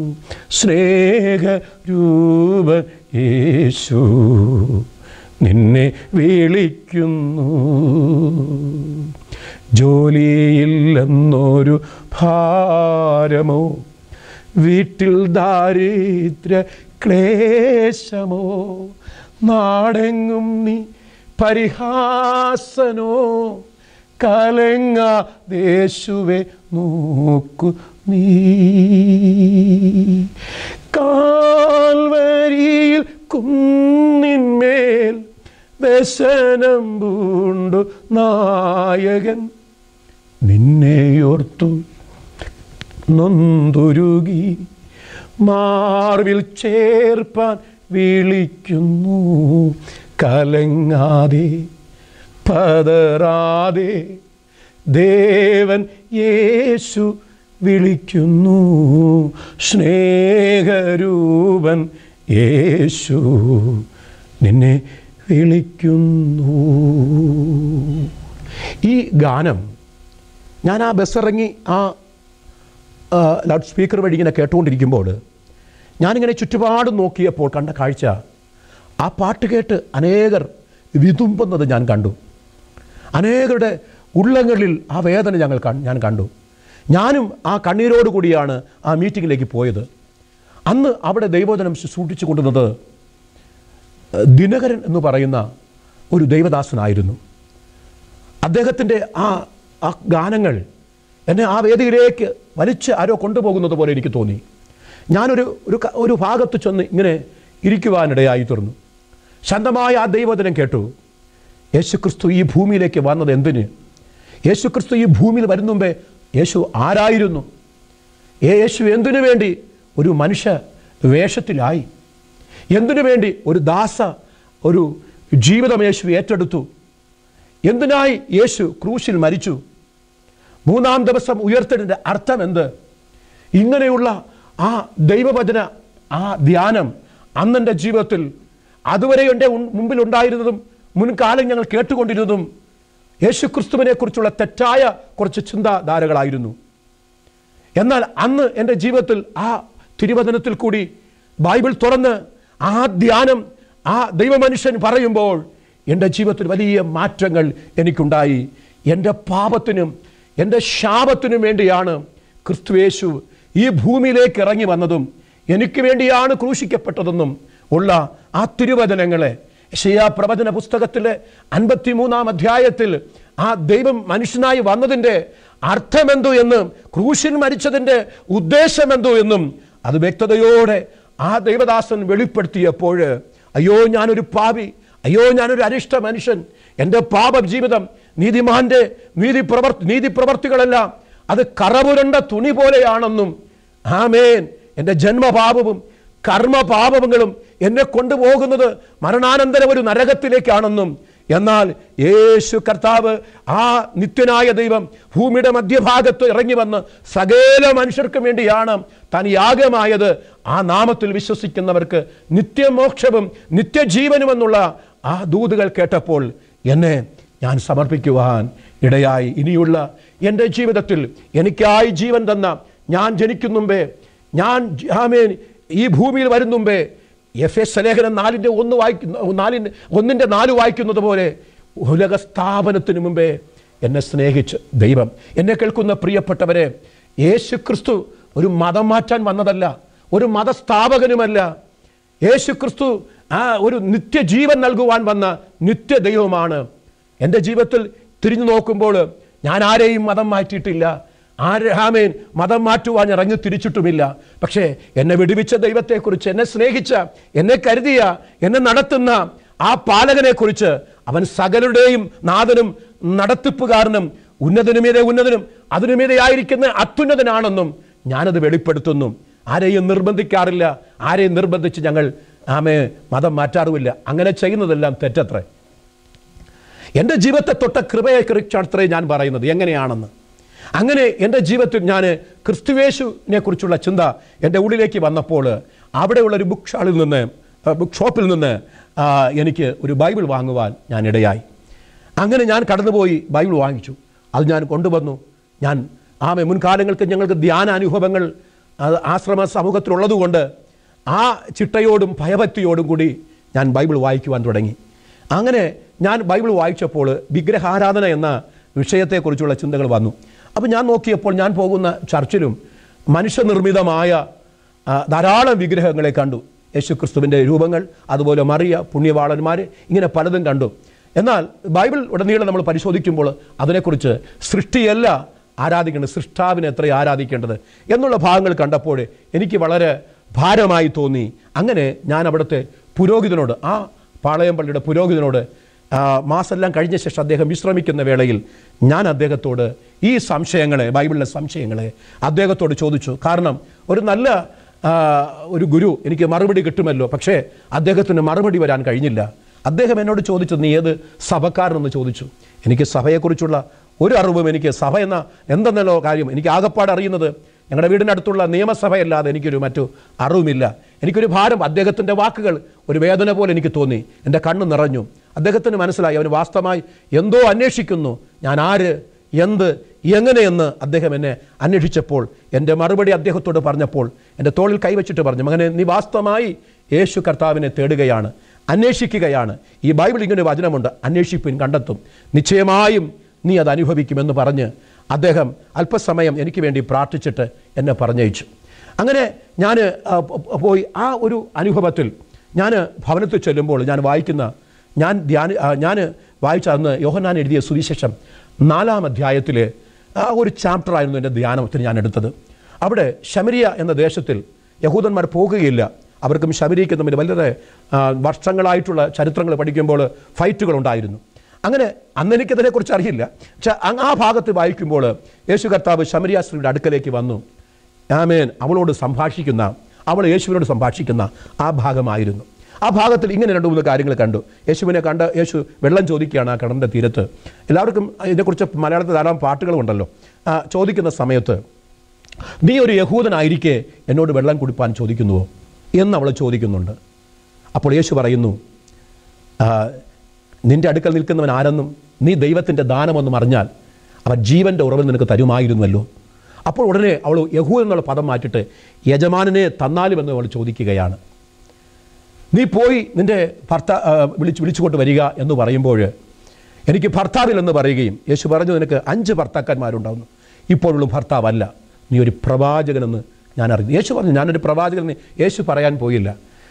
സ്നേഹരൂപൻ യേശു നിന്നെ വിളിക്കുന്നു. ജോലിയില്ലെന്നൊരു ഭാരമോ, വീട്ടിൽ ദാരിദ്ര്യ ക്ലേശമോ, നാടെങ്ങും നീ പരിഹാസനോ, കലങ്ങാതേശുവെ നോക്കു നീ. കാൽവരിയിൽ കുന്നിന്മേൽ വ്യസനം പൂണ്ടു നായകൻ നിന്നെയോർത്തു നൊന്തുരുകി. മാർവിൽ ചേർപ്പാൻ വിളിക്കുന്നു, കലങ്ങാതെ പതറാതെ ദേവൻ യേശു വിളിക്കുന്നു, സ്നേഹരൂപൻ യേശു നിന്നെ വിളിക്കുന്നു. ഈ ഗാനം ഞാൻ ആ ബസ്സിറങ്ങി ആ ലൗഡ് സ്പീക്കർ വഴി ഇങ്ങനെ കേട്ടുകൊണ്ടിരിക്കുമ്പോൾ ഞാനിങ്ങനെ ചുറ്റുപാടും നോക്കിയപ്പോൾ കണ്ട കാഴ്ച, ആ പാട്ട് കേട്ട് അനേകർ വിതുമ്പുന്നത് ഞാൻ കണ്ടു. അനേകരുടെ ഉള്ളങ്ങളിൽ ആ വേദന ഞാൻ കണ്ടു. ഞാനും ആ കണ്ണീരോടുകൂടിയാണ് ആ മീറ്റിങ്ങിലേക്ക് പോയത്. അന്ന് അവിടെ ദൈവവചനം ശുശ്രൂഷിച്ചു കൊണ്ടുവന്നത് ദിനകരൻ എന്ന് പറയുന്ന ഒരു ദൈവദാസനായിരുന്നു. അദ്ദേഹത്തിൻ്റെ ആ ഗാനങ്ങൾ എന്നെ ആ വേദിയിലേക്ക് വലിച്ച് ആരോ കൊണ്ടുപോകുന്നത് പോലെ എനിക്ക് തോന്നി. ഞാനൊരു ഭാഗത്ത് ചെന്ന് ഇങ്ങനെ ഇരിക്കുവാനിടയായി തീർന്നു. ശാന്തമായ ആ ദൈവവചനം കേട്ടു. യേശുക്രിസ്തു ഈ ഭൂമിയിലേക്ക് വന്നത് എന്തിന്? യേശുക്രിസ്തു ഈ ഭൂമിയിൽ വരുന്ന മുമ്പേ യേശു ആരായിരുന്നു? യേശു എന്തിനു വേണ്ടി ഒരു മനുഷ്യ വേഷത്തിലായി? എന്തിനു വേണ്ടി ഒരു ജീവിതം യേശു ഏറ്റെടുത്തു? എന്തിനായി യേശു ക്രൂശിൽ മരിച്ചു? 3-ാം ദിവസം ഉയർത്തലിൻ്റെ അർത്ഥം എന്ത്? ഇങ്ങനെയുള്ള ആ ദൈവവചന ആ ധ്യാനം അന്നെൻ്റെ ജീവിതത്തിൽ അതുവരെ എൻ്റെ മുമ്പിലുണ്ടായിരുന്നതും മുൻകാലം ഞങ്ങൾ കേട്ടുകൊണ്ടിരുന്നതും യേശുക്രിസ്തുവിനെ കുറിച്ചുള്ള തെറ്റായ കുറച്ച് ചിന്താധാരകളായിരുന്നു. എന്നാൽ അന്ന് എൻ്റെ ജീവിതത്തിൽ ആ തിരുവചനത്തിൽ കൂടി ബൈബിൾ തുറന്ന് ആ ധ്യാനം ആ ദൈവമനുഷ്യൻ പറയുമ്പോൾ എൻ്റെ ജീവിതത്തിൽ വലിയ മാറ്റങ്ങൾ എനിക്കുണ്ടായി. എൻ്റെ പാപത്തിനും എൻ്റെ ശാപത്തിനും വേണ്ടിയാണ് ക്രിസ്തുയേശു ഈ ഭൂമിയിലേക്ക് ഇറങ്ങി വന്നതും എനിക്ക് വേണ്ടിയാണ് ക്രൂശിക്കപ്പെട്ടതെന്നും ഉള്ള ആ തിരുവചനങ്ങളെ യെശയ്യാ പ്രവചന പുസ്തകത്തിലെ 53-ാം അധ്യായത്തിൽ ആ ദൈവം മനുഷ്യനായി വന്നതിൻ്റെ അർത്ഥമെന്തു എന്നും ക്രൂശിൽ മരിച്ചതിൻ്റെ ഉദ്ദേശമെന്തു എന്നും അത് വ്യക്തതയോടെ ആ ദൈവദാസൻ വെളിപ്പെടുത്തിയപ്പോൾ, അയ്യോ ഞാനൊരു പാപി, അയ്യോ ഞാനൊരു അരിഷ്ട മനുഷ്യൻ, എൻ്റെ പാപ ജീവിതം നീതിമാന്റെ നീതിപ്രവർത്തികളെല്ലാം അത് കറപുരണ്ട തുണി പോലെയാണെന്നും, ആമേൻ, എൻ്റെ ജന്മപാപവും കർമ്മപാപങ്ങളും എന്നെ കൊണ്ടുപോകുന്നത് മരണാനന്തരം ഒരു നരകത്തിലേക്കാണെന്നും, എന്നാൽ യേശു കർത്താവ് ആ നിത്യനായ ദൈവം ഭൂമിയുടെ മധ്യഭാഗത്ത് ഇറങ്ങി വന്ന് സകല മനുഷ്യർക്കും വേണ്ടിയാണ് താൻ യാഗമായത്. ആ നാമത്തിൽ വിശ്വസിക്കുന്നവർക്ക് നിത്യമോക്ഷവും നിത്യജീവനും എന്നുള്ള ആ ദൂതുകൾ കേട്ടപ്പോൾ എന്നെ ഞാൻ സമർപ്പിക്കുവാൻ ഇടയായി. ഇനിയുള്ള എൻ്റെ ജീവിതത്തിൽ എനിക്കായി ജീവൻ തന്ന, ഞാൻ ജനിക്കുന്നുമ്പേ, ഞാൻ ആമേൻ ഈ ഭൂമിയിൽ വരുന്നുമ്പേ എഫെസ്യ ലേഖനം 4:4 വായിക്കുന്നത് പോലെ ഉലക സ്ഥാപനത്തിന് മുമ്പേ എന്നെ സ്നേഹിച്ച് ദൈവം. എന്നെ കേൾക്കുന്ന പ്രിയപ്പെട്ടവരെ, യേശുക്രിസ്തു ഒരു മതം മാറ്റാൻ വന്നതല്ല, ഒരു മതസ്ഥാപകനുമല്ല. യേശുക്രിസ്തു ഒരു നിത്യജീവൻ നൽകുവാൻ വന്ന നിത്യദൈവമാണ്. എൻ്റെ ജീവിതത്തിൽ തിരിഞ്ഞു നോക്കുമ്പോൾ ഞാൻ ആരെയും മതം മാറ്റിയിട്ടില്ല, ആമേൻ മതം മാറ്റുവാൻ ഇറങ്ങി തിരിച്ചിട്ടുമില്ല. പക്ഷേ എന്നെ വിടുവിച്ച ദൈവത്തെക്കുറിച്ച്, എന്നെ സ്നേഹിച്ച, എന്നെ കരുതിയ, എന്നെ നടത്തുന്ന ആ പാലകനെക്കുറിച്ച്, അവൻ സകലരുടെയും നാഥനും നടത്തിപ്പുകാരനും ഉന്നതനും അതിനുമീതെയായിരിക്കുന്ന അത്യുന്നതനാണെന്നും ഞാനത് വെളിപ്പെടുത്തുന്നു. ആരെയും നിർബന്ധിക്കാറില്ല, ആരെയും നിർബന്ധിച്ച് ഞങ്ങൾ മതം മാറ്റാറുമില്ല. അങ്ങനെ ചെയ്യുന്നതെല്ലാം തെറ്റത്രേ. എൻ്റെ ജീവിതത്തെ തൊട്ട കൃപയെക്കുറിച്ചത്രേ ഞാൻ പറയുന്നത് എങ്ങനെയാണെന്ന്. അങ്ങനെ എൻ്റെ ജീവിതത്തിൽ ഞാൻ ക്രിസ്തുയേശുവിനെ കുറിച്ചുള്ള ചിന്ത എൻ്റെ ഉള്ളിലേക്ക് വന്നപ്പോൾ അവിടെയുള്ളൊരു ബുക്ക് ഷോപ്പിൽ നിന്ന് എനിക്ക് ഒരു ബൈബിൾ വാങ്ങുവാൻ ഞാൻ ഇടയായി. അങ്ങനെ ഞാൻ കടന്നുപോയി ബൈബിൾ വാങ്ങിച്ചു. അത് ഞാൻ കൊണ്ടുവന്നു. ഞാൻ മുൻകാലങ്ങൾക്ക് ഞങ്ങൾക്ക് ധ്യാനാനുഭവങ്ങൾ ആശ്രമ സമൂഹത്തിലുള്ളതുകൊണ്ട് ആ ചിട്ടയോടും ഭയഭക്തിയോടും കൂടി ഞാൻ ബൈബിൾ വായിക്കുവാൻ തുടങ്ങി. അങ്ങനെ ഞാൻ ബൈബിൾ വായിച്ചപ്പോൾ വിഗ്രഹാരാധന എന്ന വിഷയത്തെക്കുറിച്ചുള്ള ചിന്തകൾ വന്നു. അപ്പോൾ ഞാൻ നോക്കിയപ്പോൾ ഞാൻ പോകുന്ന ചർച്ചിലും മനുഷ്യനിർമ്മിതമായ ധാരാളം വിഗ്രഹങ്ങളെ കണ്ടു. യേശുക്രിസ്തുവിൻ്റെ രൂപങ്ങൾ, അതുപോലെ മറിയ, പുണ്യവാളന്മാർ, ഇങ്ങനെ പലതും കണ്ടു. എന്നാൽ ബൈബിൾ ഉടനീളം നമ്മൾ പരിശോധിക്കുമ്പോൾ അതിനെക്കുറിച്ച് സൃഷ്ടിയല്ല ആരാധിക്കേണ്ടത്, സൃഷ്ടാവിനെ എത്ര ആരാധിക്കേണ്ടത് എന്നുള്ള ഭാഗങ്ങൾ കണ്ടപ്പോൾ എനിക്ക് വളരെ ഭാരമായി തോന്നി. അങ്ങനെ ഞാൻ അവിടുത്തെ പുരോഹിതനോട്, ആ പാളയം പള്ളിയുടെ പുരോഹിതനോട്, മാസമെല്ലാം കഴിഞ്ഞ ശേഷം അദ്ദേഹം വിശ്രമിക്കുന്ന വേളയിൽ ഞാൻ അദ്ദേഹത്തോട് ഈ സംശയങ്ങളെ, ബൈബിളിലെ സംശയങ്ങളെ അദ്ദേഹത്തോട് ചോദിച്ചു. കാരണം ഒരു നല്ല ഒരു ഗുരു എനിക്ക് മറുപടി കിട്ടുമല്ലോ, പക്ഷേ അദ്ദേഹത്തിന് മറുപടി വരാൻ കഴിഞ്ഞില്ല. അദ്ദേഹം എന്നോട് ചോദിച്ചു, നീ ഏത് സഭക്കാരനെന്ന് ചോദിച്ചു. എനിക്ക് സഭയെക്കുറിച്ചുള്ള ഒരു അറിവും, എനിക്ക് സഭ എന്തെന്നല്ലോ കാര്യം എനിക്ക് ആകപ്പാട് അറിയുന്നത് ഞങ്ങളുടെ വീടിനടുത്തുള്ള നിയമസഭയല്ലാതെ എനിക്കൊരു മറ്റു അറിവുമില്ല. എനിക്കൊരു ഭാരം. അദ്ദേഹത്തിൻ്റെ വാക്കുകൾ ഒരു വേദന പോലെ എനിക്ക് തോന്നി. എൻ്റെ കണ്ണ് നിറഞ്ഞു. അദ്ദേഹത്തിന് മനസ്സിലായി അവന് വാസ്തവമായി എന്തോ അന്വേഷിക്കുന്നു. ഞാൻ ആര്, എന്ത്, എങ്ങനെയെന്ന് അദ്ദേഹം എന്നെ അന്വേഷിച്ചപ്പോൾ എൻ്റെ മറുപടി അദ്ദേഹത്തോട് പറഞ്ഞപ്പോൾ എൻ്റെ തോളിൽ കൈവച്ചിട്ട് പറഞ്ഞു, മകനെ, നീ വാസ്തവമായി യേശു കർത്താവിനെ തേടുകയാണ്, അന്വേഷിക്കുകയാണ്. ഈ ബൈബിൾ ഇങ്ങനെ വചനമുണ്ട്, അന്വേഷിപ്പിൻ കണ്ടെത്തും, നിശ്ചയമായും നീ അത് അനുഭവിക്കുമെന്ന് പറഞ്ഞ് അദ്ദേഹം അല്പസമയം എനിക്ക് വേണ്ടി പ്രാർത്ഥിച്ചിട്ട് എന്നെ പറഞ്ഞയച്ചു. അങ്ങനെ ഞാൻ പോയി ആ ഒരു അനുഭവത്തിൽ ഞാൻ ഭവനത്തിൽ ചെല്ലുമ്പോൾ ഞാൻ വായിച്ച അന്ന് യോഹന്നാൻ എഴുതിയ സുവിശേഷം 4-ാം അധ്യായത്തിലെ ആ ഒരു ചാപ്റ്ററായിരുന്നു എൻ്റെ ധ്യാനത്തിന് ഞാൻ എടുത്തത്. അവിടെ ശമരിയ എന്ന ദേശത്തിൽ യഹൂദന്മാർ പോകുകയില്ല. അവർക്കും ശമരിയയ്ക്കും തമ്മിൽ വളരെ വർഷങ്ങളായിട്ടുള്ള ചരിത്രങ്ങൾ പഠിക്കുമ്പോൾ ഫൈറ്റുകളുണ്ടായിരുന്നു. അങ്ങനെ അന്ന് എനിക്കതിനെക്കുറിച്ച് അറിയില്ല. പക്ഷെ ആ ഭാഗത്ത് വായിക്കുമ്പോൾ യേശു കർത്താവ് ശമരിയ സ്ത്രീയുടെ അടുക്കലേക്ക് വന്നു. ആമേൻ. അവൾ യേശുവിനോട് സംഭാഷിക്കുന്ന ആ ഭാഗമായിരുന്നു. ആ ഭാഗത്തിൽ ഇങ്ങനെ 2-3 കാര്യങ്ങൾ കണ്ടു. യേശുവിനെ കണ്ട് യേശു വെള്ളം ചോദിക്കുകയാണ് ആ കിണറിൻ്റെ തീരത്ത്. എല്ലാവർക്കും ഇതിനെക്കുറിച്ച് മലയാളത്തിൽ ധാരാളം പാട്ടുകളുമുണ്ടല്ലോ. ചോദിക്കുന്ന സമയത്ത്, നീ ഒരു യഹൂദനായിരിക്കെ എന്നോട് വെള്ളം കുടിപ്പാൻ ചോദിക്കുന്നുവോ എന്ന് അവൾ ചോദിക്കുന്നുണ്ട്. അപ്പോൾ യേശു പറയുന്നു, നിന്റെ അടുക്കൽ നിൽക്കുന്നവൻ ആരെന്നും നീ ദൈവത്തിൻ്റെ ദാനമെന്നും അറിഞ്ഞാൽ അവൻ ജീവൻ്റെ ഉറവിൽ നിനക്ക് തരുമായിരുന്നുവല്ലോ. അപ്പോൾ ഉടനെ അവൾ യഹൂദൻ എന്നുള്ള പദം മാറ്റിയിട്ട് യജമാനനെ തന്നാലുമെന്ന് അവൾ ചോദിക്കുകയാണ്. നീ പോയി നിൻ്റെ വിളിച്ചുകൊണ്ട് വരിക എന്ന് പറയുമ്പോൾ എനിക്ക് ഭർത്താവില്ലെന്ന് പറയുകയും യേശു പറഞ്ഞു, നിനക്ക് 5 ഭർത്താക്കന്മാരുണ്ടാവുന്നു, ഇപ്പോഴുള്ള ഭർത്താവല്ല, നീ ഒരു പ്രവാചകനെന്ന് ഞാൻ അറിഞ്ഞു. യേശു പറഞ്ഞു, ഞാനൊരു പ്രവാചകനെന്ന് യേശു പറയാൻ പോയില്ല.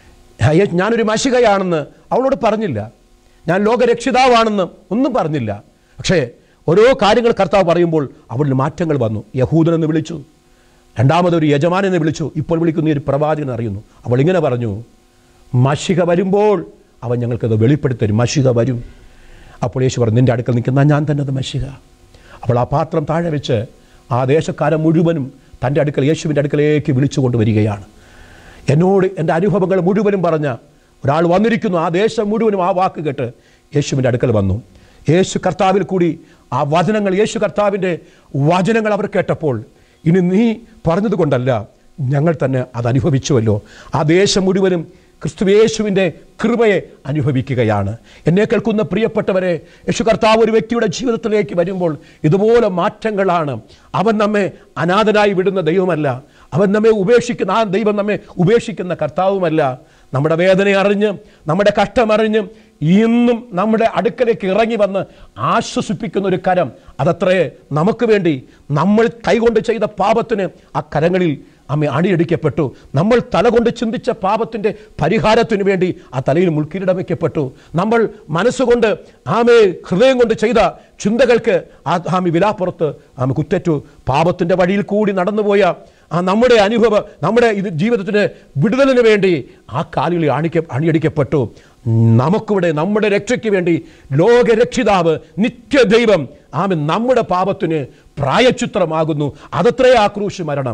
ഞാനൊരു മശികയാണെന്ന് അവളോട് പറഞ്ഞില്ല. ഞാൻ ലോകരക്ഷിതാവാണെന്ന് ഒന്നും പറഞ്ഞില്ല. പക്ഷേ ഓരോ കാര്യങ്ങൾ കർത്താവ് പറയുമ്പോൾ അവളിൽ മാറ്റങ്ങൾ വന്നു. യഹൂദനെന്ന് വിളിച്ചു, രണ്ടാമതൊരു യജമാനെന്ന് വിളിച്ചു, ഇപ്പോൾ വിളിക്കുന്ന ഒരു പ്രവാചകൻ അറിയുന്നു. അവൾ ഇങ്ങനെ പറഞ്ഞു, മശിക വരുമ്പോൾ അവൻ ഞങ്ങൾക്കത് വെളിപ്പെടുത്തരും. മശിക വരും. അപ്പോൾ യേശു പറഞ്ഞു, നിൻ്റെ അടുക്കൽ നിൽക്കുന്ന ഞാൻ തന്നെ അത് മശിക. അവൾ ആ പാത്രം താഴെ വെച്ച് ആ ദേശക്കാരൻ മുഴുവനും തൻ്റെ അടുക്കൽ യേശുവിൻ്റെ അടുക്കലേക്ക് വിളിച്ചു കൊണ്ടുവരികയാണ്. എന്നോട് എൻ്റെ അനുഭവങ്ങൾ മുഴുവനും പറഞ്ഞ ഒരാൾ വന്നിരിക്കുന്നു. ആ ദേശം മുഴുവനും ആ വാക്ക് കേട്ട് യേശുവിൻ്റെ അടുക്കൽ വന്നു. യേശു കർത്താവിൽ കൂടി ആ വചനങ്ങൾ, യേശു കർത്താവിൻ്റെ വചനങ്ങൾ അവർ കേട്ടപ്പോൾ, ഇനി നീ പറഞ്ഞതുകൊണ്ടല്ല, ഞങ്ങൾ തന്നെ അത് അനുഭവിച്ചുവല്ലോ. ആ ദേശം മുഴുവനും ക്രിസ്തുയേശുവിൻ്റെ കൃപയെ അനുഭവിക്കുകയാണ്. എന്നെ കേൾക്കുന്ന പ്രിയപ്പെട്ടവരെ, യേശു കർത്താവ് ഒരു വ്യക്തിയുടെ ജീവിതത്തിലേക്ക് വരുമ്പോൾ ഇതുപോലെ മാറ്റങ്ങളാണ്. അവൻ നമ്മെ അനാഥനായി വിടുന്ന ദൈവമല്ല. അവൻ നമ്മെ ഉപേക്ഷിക്കുന്ന ആ ദൈവം നമ്മെ ഉപേക്ഷിക്കുന്ന കർത്താവുമല്ല. നമ്മുടെ വേദന അറിഞ്ഞ്, നമ്മുടെ കഷ്ടമറിഞ്ഞ് ഇന്നും നമ്മുടെ അടുക്കലേക്ക് ഇറങ്ങി വന്ന് ആശ്വസിപ്പിക്കുന്ന ഒരു കരം, അതത്രേ നമുക്ക് വേണ്ടി നമ്മൾ കൈകൊണ്ട് ചെയ്ത പാപത്തിന് ആ കരങ്ങളിൽ അണിയടിക്കപ്പെട്ടു. നമ്മൾ തലകൊണ്ട് ചിന്തിച്ച പാപത്തിൻ്റെ പരിഹാരത്തിനു വേണ്ടി ആ തലയിൽ മുൾക്കിരീടം വയ്ക്കപ്പെട്ടു. നമ്മൾ മനസ്സുകൊണ്ട് ഹൃദയം കൊണ്ട് ചെയ്ത ചിന്തകൾക്ക് വിലാപ്പുറത്ത് കുറ്ററ്റു. പാപത്തിൻ്റെ വഴിയിൽ കൂടി നടന്നുപോയ നമ്മുടെ അനുഭവം, നമ്മുടെ ജീവിതത്തിന് വിടുതലിന് വേണ്ടി ആ കാലുകളിൽ അണിയടിക്കപ്പെട്ടു. നമുക്കിവിടെ നമ്മുടെ രക്ഷയ്ക്ക് വേണ്ടി ലോകരക്ഷിതാവ് നിത്യദൈവം നമ്മുടെ പാപത്തിന് പ്രായശ്ചിത്തമാകുന്നു. അതത്രേ ആ ക്രൂശ് മരണം.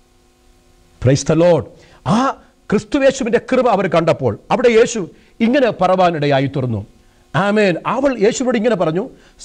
Praise the lord. ആ ക്രിസ്തുയേശുവിൻ്റെ കൃപ അവർ കണ്ടപ്പോൾ അവിടെ യേശു ഇങ്ങനെ പറവാനിടയായി തീർന്നു. ആമേൻ. അവൾ യേശുവിനോട് ഇങ്ങനെ പറഞ്ഞു,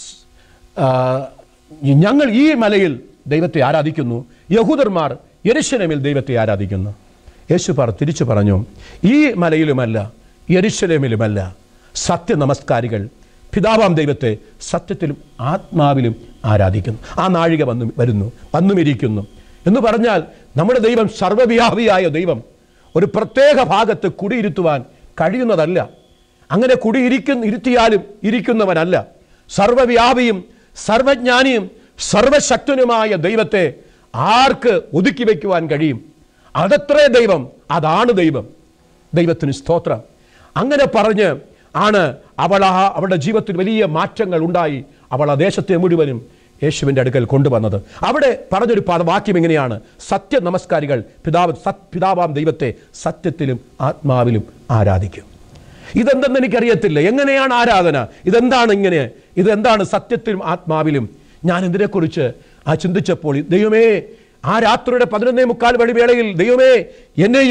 ഞങ്ങൾ ഈ മലയിൽ ദൈവത്തെ ആരാധിക്കുന്നു, യഹൂദന്മാർ യെരൂശലേമിൽ ദൈവത്തെ ആരാധിക്കുന്നു. യേശു തിരിച്ചു പറഞ്ഞു, ഈ മലയിലുമല്ല യെരൂശലേമിലുമല്ല സത്യനമസ്കാരികൾ പിതാവാം ദൈവത്തെ സത്യത്തിലും ആത്മാവിലും ആരാധിക്കുന്നു. ആ നാഴിക വന്നുമിരിക്കുന്നു എന്ന് പറഞ്ഞാൽ നമ്മുടെ ദൈവം സർവ്വവ്യാപിയായ ദൈവം ഒരു പ്രത്യേക ഭാഗത്ത് കുടിയിരുത്തുവാൻ കഴിയുന്നതല്ല. അങ്ങനെ ഇരുത്തിയാലും ഇരിക്കുന്നവനല്ല. സർവ്വവ്യാപിയും സർവജ്ഞാനിയും സർവശക്തനുമായ ദൈവത്തെ ആർക്ക് ഒതുക്കി വയ്ക്കുവാൻ കഴിയും? അതത്രേ ദൈവം, അതാണ് ദൈവം. ദൈവത്തിന് സ്തോത്രം. അങ്ങനെ പറഞ്ഞ് ആണ് അവളുടെ ജീവിതത്തിൽ വലിയ മാറ്റങ്ങൾ ഉണ്ടായി. അവൾ ആ ദേശത്തെ മുഴുവനും യേശുവിൻ്റെ അടുക്കൽ കൊണ്ടുവന്നത്. അവിടെ പറഞ്ഞൊരു വാക്യം എങ്ങനെയാണ്? സത്യനമസ്കാരികൾ പിതാവാം ദൈവത്തെ സത്യത്തിലും ആത്മാവിലും ആരാധിക്കും. ഇതെന്തെന്ന് എനിക്കറിയത്തില്ല. എങ്ങനെയാണ് ആരാധന? ഇതെന്താണ് സത്യത്തിലും ആത്മാവിലും? ഞാൻ ഇതിനെക്കുറിച്ച് ചിന്തിച്ചപ്പോൾ, ദൈവമേ, ആ രാത്രിയുടെ 11:45 വേളയിൽ ദൈവമേ, എന്നെയും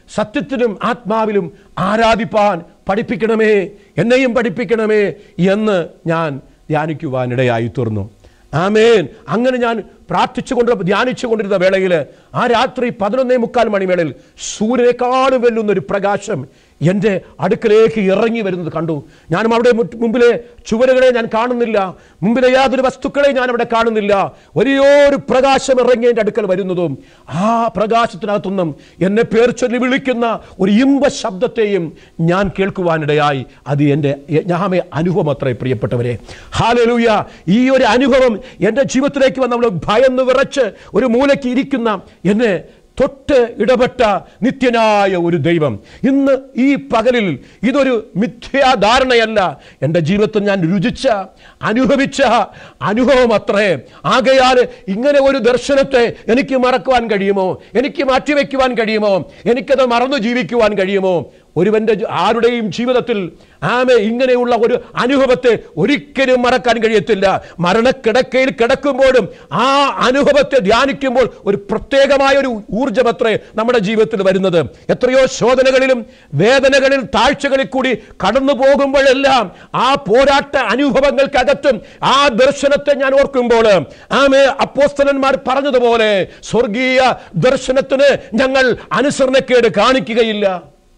സത്യത്തിലും ആത്മാവിലും ആരാധിപ്പാൻ പഠിപ്പിക്കണമേ, എന്നെയും പഠിപ്പിക്കണമേ എന്ന് ഞാൻ ധ്യാനിക്കുവാനിടയായി തീർന്നു. ആമേൻ. അങ്ങനെ ഞാൻ ധ്യാനിച്ചു കൊണ്ടിരുന്ന വേളയിൽ ആ രാത്രി 11:45 മണിവേളയിൽ സൂര്യനേക്കാളും വെല്ലുന്നൊരു പ്രകാശം എൻ്റെ അടുക്കലേക്ക് ഇറങ്ങി വരുന്നത് കണ്ടു. ഞാനും അവിടെ മുമ്പിലെ ചുവരുകളെ ഞാൻ കാണുന്നില്ല, മുമ്പിലെ യാതൊരു വസ്തുക്കളെ ഞാൻ അവിടെ കാണുന്നില്ല. വലിയൊരു പ്രകാശം ഇറങ്ങി എൻ്റെ അടുക്കൽ വരുന്നതും ആ പ്രകാശത്തിനകത്തുനിന്നും എന്നെ പേർ ചൊല്ലി വിളിക്കുന്ന ഒരു ഇമ്പ ശബ്ദത്തെയും ഞാൻ കേൾക്കുവാനിടയായി. അത് എൻ്റെ അനുഭവം അത്രേ പ്രിയപ്പെട്ടവരെ. ഹല്ലേലൂയ. ഈ ഒരു അനുഭവം എൻ്റെ ജീവിതത്തിലേക്ക് വന്ന് നമ്മൾ ഭയന്ന് വിറച്ച് ഒരു മൂലയ്ക്ക് ഇരിക്കുന്ന എന്നെ തൊട്ട് ഇടപെട്ട നിത്യനായ ഒരു ദൈവം ഇന്ന് ഈ പകലിൽ ഇതൊരു മിഥ്യാധാരണയല്ല, എൻ്റെ ജീവിതത്തിൽ ഞാൻ രുചിച്ച അനുഭവിച്ച അനുഭവം അത്രേ. ആകയാൽ ഇങ്ങനെ ഒരു ദർശനത്തെ എനിക്ക് മറക്കുവാൻ കഴിയുമോ? എനിക്ക് മാറ്റിവെക്കുവാൻ കഴിയുമോ? എനിക്കത് മറന്നു ജീവിക്കുവാൻ കഴിയുമോ? ഒരുവന്റെ ആരുടെയും ജീവിതത്തിൽ ഇങ്ങനെയുള്ള ഒരു അനുഭവത്തെ ഒരിക്കലും മറക്കാൻ കഴിയത്തില്ല. മരണക്കിടക്കയിൽ കിടക്കുമ്പോഴും ആ അനുഭവത്തെ ധ്യാനിക്കുമ്പോൾ ഒരു പ്രത്യേകമായ ഒരു ഊർജ്ജമത്രേ നമ്മുടെ ജീവിതത്തിൽ വരുന്നത്. എത്രയോ ശോധനകളിലും വേദനകളിൽ താഴ്ചകളിൽ കൂടി കടന്നു പോകുമ്പോഴെല്ലാം ആ പോരാട്ട അനുഭവങ്ങൾക്കകത്തും ആ ദർശനത്തെ ഞാൻ ഓർക്കുമ്പോൾ അപ്പോസ്തലന്മാർ പറഞ്ഞതുപോലെ സ്വർഗീയ ദർശനത്തിന് ഞങ്ങൾ അനുസരണക്കേട് കാണിക്കുകയില്ല.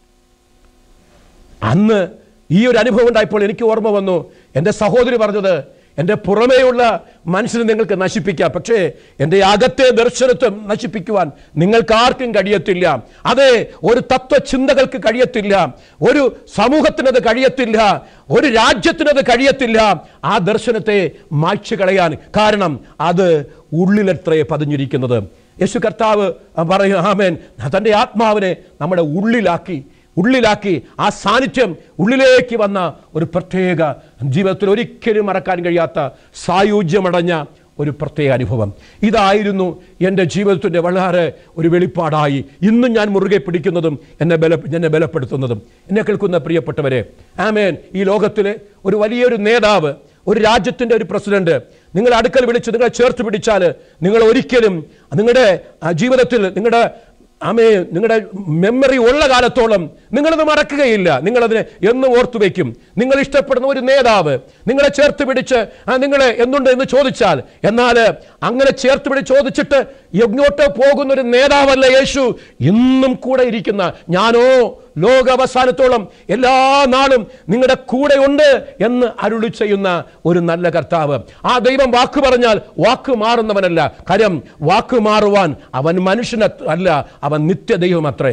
അന്ന് ഈ ഒരു അനുഭവം ഉണ്ടായപ്പോൾ എനിക്ക് ഓർമ്മ വന്നു, എൻ്റെ സഹോദരി പറഞ്ഞത്, എൻ്റെ പുറമേയുള്ള മനുഷ്യനെ നിങ്ങൾക്ക് നശിപ്പിക്കാം, പക്ഷേ എൻ്റെ അകത്തെ ദർശനത്തെ നശിപ്പിക്കുവാൻ നിങ്ങൾക്ക് ആർക്കും കഴിയത്തില്ല. അതെ, ഒരു തത്വചിന്തകൾക്ക് കഴിയത്തില്ല, ഒരു സമൂഹത്തിനത് കഴിയത്തില്ല, ഒരു രാജ്യത്തിനത് കഴിയത്തില്ല ആ ദർശനത്തെ മായ്ച്ചു കളയാൻ. കാരണം അത് ഉള്ളിലെത്രേ പതിഞ്ഞിരിക്കുന്നത്. യേശു കർത്താവ് പറയും, ആമേൻ, തൻ്റെ ആത്മാവിനെ നമ്മുടെ ഉള്ളിലാക്കി ആ സാന്നിധ്യം ഉള്ളിലേക്ക് വന്ന ഒരു പ്രത്യേക ജീവിതത്തിൽ ഒരിക്കലും മറക്കാൻ കഴിയാത്ത സായുജ്യമടഞ്ഞ ഒരു പ്രത്യേക അനുഭവം. ഇതായിരുന്നു എൻ്റെ ജീവിതത്തിൻ്റെ വളരെ ഒരു വെളിപ്പാടായി ഇന്നും ഞാൻ മുറുകെ പിടിക്കുന്നതും എന്നെ ബലപ്പെടുത്തുന്നതും. എന്നെ കേൾക്കുന്ന പ്രിയപ്പെട്ടവരെ, ആമേൻ, ഈ ലോകത്തിലെ ഒരു വലിയൊരു നേതാവ്, ഒരു രാജ്യത്തിൻ്റെ ഒരു പ്രസിഡന്റ് നിങ്ങളെ അടുക്കൽ വിളിച്ച് നിങ്ങളെ ചേർത്ത് പിടിച്ചാൽ നിങ്ങൾ ഒരിക്കലും നിങ്ങളുടെ ജീവിതത്തിൽ നിങ്ങളുടെ മെമ്മറി ഉള്ള കാലത്തോളം നിങ്ങളത് മറക്കുകയില്ല. നിങ്ങളതിനെ എന്നും ഓർത്തു വയ്ക്കും. നിങ്ങൾ ഇഷ്ടപ്പെടുന്ന ഒരു നേതാവ് നിങ്ങളെ ചേർത്ത് പിടിച്ച് നിങ്ങളെ എന്തുണ്ട് എന്ന് ചോദിച്ചാൽ, എന്നാൽ അങ്ങനെ ചേർത്ത് പിടിച്ച് ചോദിച്ചിട്ട് എങ്ങോട്ട് പോകുന്ന ഒരു നേതാവല്ല യേശു. ഇന്നും കൂടെ ഇരിക്കുന്ന ഞാനോ ലോകാവസാനത്തോളം എല്ലാ നാളും നിങ്ങളുടെ കൂടെ ഉണ്ട് എന്ന് അരുളി ചെയ്യുന്ന ഒരു നല്ല കർത്താവ്. ആ ദൈവം വാക്ക് പറഞ്ഞാൽ വാക്ക് മാറുന്നവനല്ല. കാര്യം വാക്ക് മാറുവാൻ അവൻ മനുഷ്യനല്ല, അവൻ നിത്യദൈവം അത്രേ.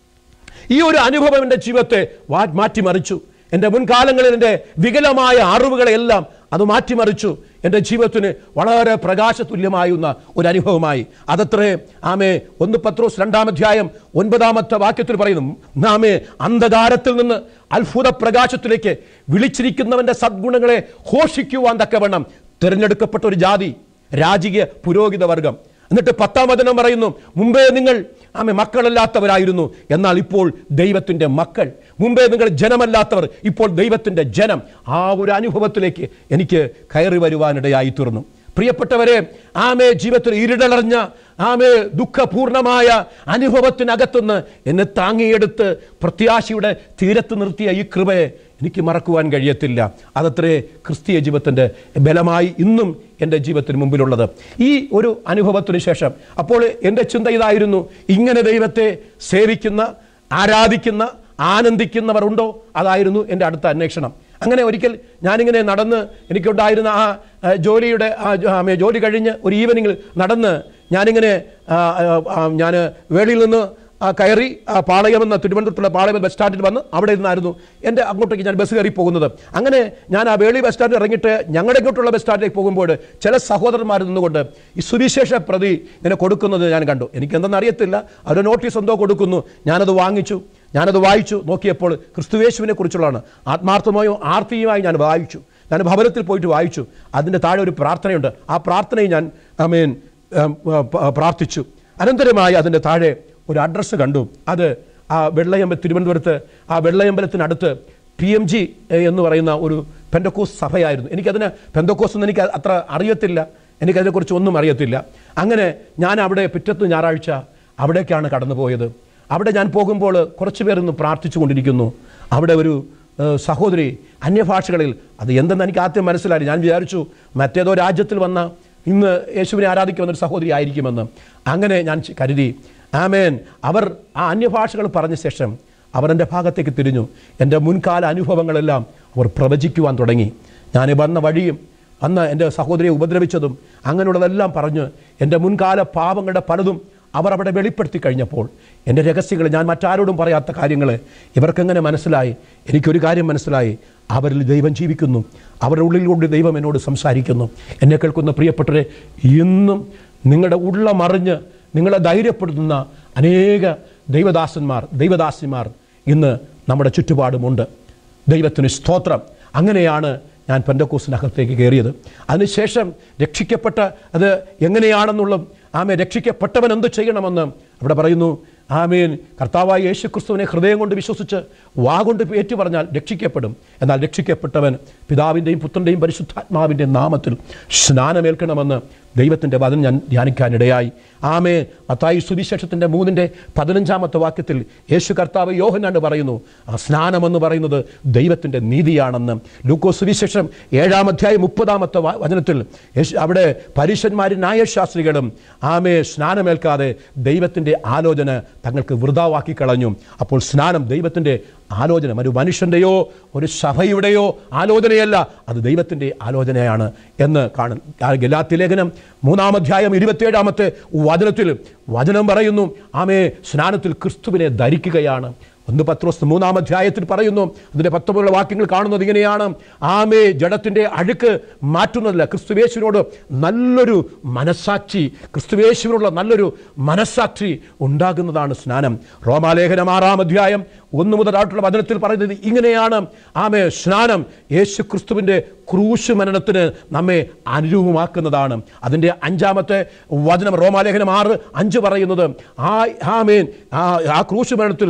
ഈ ഒരു അനുഭവം എൻ്റെ ജീവിതത്തെ മാറ്റിമറിച്ചു. എൻ്റെ മുൻകാലങ്ങളിൽ എൻ്റെ വികലമായ അറിവുകളെല്ലാം അത് മാറ്റിമറിച്ചു. എൻ്റെ ജീവിതത്തിന് വളരെ പ്രകാശതുല്യമായുന്ന ഒരു അനുഭവമായി. അതത്രേ 1 പത്രോസ് 2-ാം അധ്യായം 9-ാമത്തെ വാക്യത്തിൽ പറയുന്നു, നാമേ അന്ധകാരത്തിൽ നിന്ന് അത്ഭുത പ്രകാശത്തിലേക്ക് വിളിച്ചിരിക്കുന്നവന്റെ സദ്ഗുണങ്ങളെ ഘോഷിക്കുവാൻ തക്കവണ്ണം തിരഞ്ഞെടുക്കപ്പെട്ട ഒരു ജാതി, രാജകീയ പുരോഹിത വർഗം. എന്നിട്ട് 10-ാം വചനം പറയുന്നു, മുമ്പേ നിങ്ങൾ മക്കളല്ലാത്തവരായിരുന്നു, എന്നാൽ ഇപ്പോൾ ദൈവത്തിൻ്റെ മക്കൾ. മുമ്പേ നിങ്ങൾ ജനമല്ലാത്തവർ, ഇപ്പോൾ ദൈവത്തിൻ്റെ ജനം. ആ ഒരു അനുഭവത്തിലേക്ക് എനിക്ക് കയറി വരുവാനിടയായി തീർന്നു. പ്രിയപ്പെട്ടവരെ, ജീവിതത്തിൽ ഇരുടലറിഞ്ഞ ദുഃഖപൂർണമായ അനുഭവത്തിനകത്തുനിന്ന് എന്നെ താങ്ങിയെടുത്ത് പ്രത്യാശയുടെ തീരത്ത് നിർത്തിയ ഈ കൃപയെ എനിക്ക് മറക്കുവാൻ കഴിയത്തില്ല. അതത്രേ ക്രിസ്തീയ ജീവിതത്തിൻ്റെ ബലമായി ഇന്നും എൻ്റെ ജീവിതത്തിന് മുമ്പിലുള്ളത്. ഈ ഒരു അനുഭവത്തിന് ശേഷം അപ്പോൾ എൻ്റെ ചിന്ത ഇതായിരുന്നു, ഇങ്ങനെ ദൈവത്തെ സേവിക്കുന്ന, ആരാധിക്കുന്ന, ആനന്ദിക്കുന്നവർ ഉണ്ടോ? അതായിരുന്നു എൻ്റെ അടുത്ത അന്വേഷണം. അങ്ങനെ ഒരിക്കൽ ഞാനിങ്ങനെ നടന്ന് എനിക്കുണ്ടായിരുന്ന ജോലി കഴിഞ്ഞ് ഒരു ഈവനിങ്ങിൽ നടന്ന് ഞാനിങ്ങനെ ഞാൻ വേളിയിൽ നിന്ന് കയറി പാളയമെന്ന തിരുവനന്തപുരത്തുള്ള പാളയം ബസ് സ്റ്റാൻഡിൽ വന്ന് അവിടെ നിന്നായിരുന്നു എൻ്റെ അങ്ങോട്ടേക്ക് ഞാൻ ബസ് കയറി പോകുന്നത്. അങ്ങനെ ഞാൻ ആ വേളി ബസ് സ്റ്റാൻഡിൽ ഇറങ്ങിയിട്ട് ഞങ്ങളുടെ ഇങ്ങോട്ടുള്ള ബസ് സ്റ്റാൻഡിലേക്ക് പോകുമ്പോൾ ചില സഹോദരന്മാർ നിന്നുകൊണ്ട് ഈ സുവിശേഷ പ്രതി ഇങ്ങനെ കൊടുക്കുന്നത് ഞാൻ കണ്ടു. എനിക്കെന്തെന്ന് അറിയത്തില്ല, അവർ നോട്ടീസ് എന്തോ കൊടുക്കുന്നു. ഞാനത് വായിച്ചു നോക്കിയപ്പോൾ ക്രിസ്തുയേശുവിനെ കുറിച്ചുള്ളതാണ്. ആത്മാർത്ഥമായോ ആർത്തിയുമായി ഞാൻ വായിച്ചു. ഞാൻ ഭവനത്തിൽ പോയിട്ട് വായിച്ചു. അതിൻ്റെ താഴെ ഒരു പ്രാർത്ഥനയുണ്ട്. ആ പ്രാർത്ഥനയും ഞാൻ പ്രാർത്ഥിച്ചു. അനന്തരമായി അതിൻ്റെ താഴെ ഒരു അഡ്രസ്സ് കണ്ടു. അത് തിരുവനന്തപുരത്ത് ആ വെള്ളയമ്പലത്തിനടുത്ത് PMG എന്ന് പറയുന്ന ഒരു പെന്തക്കോസ് സഭയായിരുന്നു. എനിക്കതിന് പെന്തക്കോസ് ഒന്നും എനിക്ക് അത്ര അറിയത്തില്ല, എനിക്കതിനെക്കുറിച്ച് ഒന്നും അറിയത്തില്ല. അങ്ങനെ ഞാൻ അവിടെ പിറ്റത്തെ ഞായറാഴ്ച അവിടേക്കാണ് കടന്നു പോയത്. അവിടെ ഞാൻ പോകുമ്പോൾ കുറച്ച് പേർ ഇന്ന് പ്രാർത്ഥിച്ചു കൊണ്ടിരിക്കുന്നു. അവിടെ ഒരു സഹോദരി അന്യഭാഷകളിൽ, അത് എന്തെന്ന് എനിക്ക് ആദ്യം മനസ്സിലായി. ഞാൻ വിചാരിച്ചു മറ്റേതോ രാജ്യത്തിൽ വന്ന ഇന്ന് യേശുവിനെ ആരാധിക്കുമെന്നൊരു സഹോദരി ആയിരിക്കുമെന്ന്. അങ്ങനെ ഞാൻ കരുതി. ആമേൻ. അവർ ആ അന്യഭാഷകൾ പറഞ്ഞ ശേഷം അവർ എൻ്റെ ഭാഗത്തേക്ക് തിരിഞ്ഞു. എൻ്റെ മുൻകാല അനുഭവങ്ങളെല്ലാം അവർ പ്രവചിക്കുവാൻ തുടങ്ങി. ഞാൻ വന്ന വഴിയും അന്ന് എൻ്റെ സഹോദരിയെ ഉപദ്രവിച്ചതും അങ്ങനെയുള്ളതെല്ലാം പറഞ്ഞ് എൻ്റെ മുൻകാല പാപങ്ങളുടെ പലതും അവർ അവിടെ വെളിപ്പെടുത്തി കഴിഞ്ഞപ്പോൾ എൻ്റെ രഹസ്യങ്ങൾ, ഞാൻ മറ്റാരോടും പറയാത്ത കാര്യങ്ങൾ ഇവർക്കെങ്ങനെ മനസ്സിലായി? എനിക്കൊരു കാര്യം മനസ്സിലായി, അവരിൽ ദൈവം ജീവിക്കുന്നു. അവരുടെ ഉള്ളിൽ കൊണ്ട് ദൈവം എന്നോട് സംസാരിക്കുന്നു. എന്നെ കേൾക്കുന്ന പ്രിയപ്പെട്ടവരെ, ഇന്നും നിങ്ങളുടെ ഉള്ളമറിഞ്ഞ് നിങ്ങളെ ധൈര്യപ്പെടുത്തുന്ന അനേക ദൈവദാസിമാർ ഇന്ന് നമ്മുടെ ചുറ്റുപാടുമുണ്ട്. ദൈവത്തിന് സ്തോത്രം. അങ്ങനെയാണ് ഞാൻ പെന്തക്കോസ്തിനകത്തേക്ക് കയറിയത്. അതിനുശേഷം രക്ഷിക്കപ്പെട്ട അത് എങ്ങനെയാണെന്നുള്ള രക്ഷിക്കപ്പെട്ടവൻ എന്ത് ചെയ്യണമെന്ന് അവിടെ പറയുന്നു. ആമേൻ. കർത്താവായ യേശു ക്രിസ്തുവിനെ ഹൃദയം കൊണ്ട് വിശ്വസിച്ച് വാഗൊണ്ട് ഏറ്റു പറഞ്ഞാൽ രക്ഷിക്കപ്പെടും. എന്നാൽ രക്ഷിക്കപ്പെട്ടവൻ പിതാവിൻ്റെയും പുത്രൻ്റെയും പരിശുദ്ധാത്മാവിൻ്റെ നാമത്തിൽ സ്നാനമേൽക്കണമെന്ന് ദൈവത്തിൻ്റെ വചനം ഞാൻ ധ്യാനിക്കാനിടയായി. ആമേൻ. മത്തായി സുവിശേഷത്തിൻ്റെ 3:15 വാക്യത്തിൽ യേശു കർത്താവ് യോഹന്നാൻ പറയുന്നു, ആ സ്നാനമെന്ന് പറയുന്നത് ദൈവത്തിൻ്റെ നീതിയാണെന്ന്. ലൂക്കോസ് സുവിശേഷം 7:30 വചനത്തിൽ അവിടെ പരീശന്മാരും ന്യായശാസ്ത്രികളും സ്നാനമേൽക്കാതെ ദൈവത്തിൻ്റെ ആലോചന തങ്ങൾക്ക് വൃഥാവാക്കി കളഞ്ഞു. അപ്പോൾ സ്നാനം ദൈവത്തിൻ്റെ ആലോചന, ഒരു മനുഷ്യൻ്റെയോ ഒരു സഭയുടെയോ ആലോചനയല്ല, അത് ദൈവത്തിൻ്റെ ആലോചനയാണ് എന്ന് കാണും. ഗലാത്യ ലേഖനം 3:27 വചനത്തിൽ വചനം പറയുന്നു, സ്നാനത്തിൽ ക്രിസ്തുവിനെ ധരിക്കുകയാണ്. 1 പത്രോസ് 3 പറയുന്നു, അതിൻ്റെ 19 വാക്യങ്ങൾ കാണുന്നത് ഇങ്ങനെയാണ്. ജഡത്തിൻ്റെ അഴുക്ക് മാറ്റുന്നതല്ല, ക്രിസ്തുവേശുവിനോട് നല്ലൊരു മനസ്സാക്ഷി, ക്രിസ്തുവേശുവിനുള്ള നല്ലൊരു മനസ്സാക്ഷി ഉണ്ടാകുന്നതാണ് സ്നാനം. റോമാലേഖനം 6:1 മുതൽ വചനത്തിൽ പറയുന്നത് ഇങ്ങനെയാണ്. സ്നാനം യേശു ക്രിസ്തുവിൻ്റെ ക്രൂശ് മരണത്തിന് നമ്മെ അനുരൂപമാക്കുന്നതാണ്. അതിൻ്റെ 5 വചനം റോമാലേഖനം 6:5 പറയുന്നത്, ആ ക്രൂശ് മരണത്തിൽ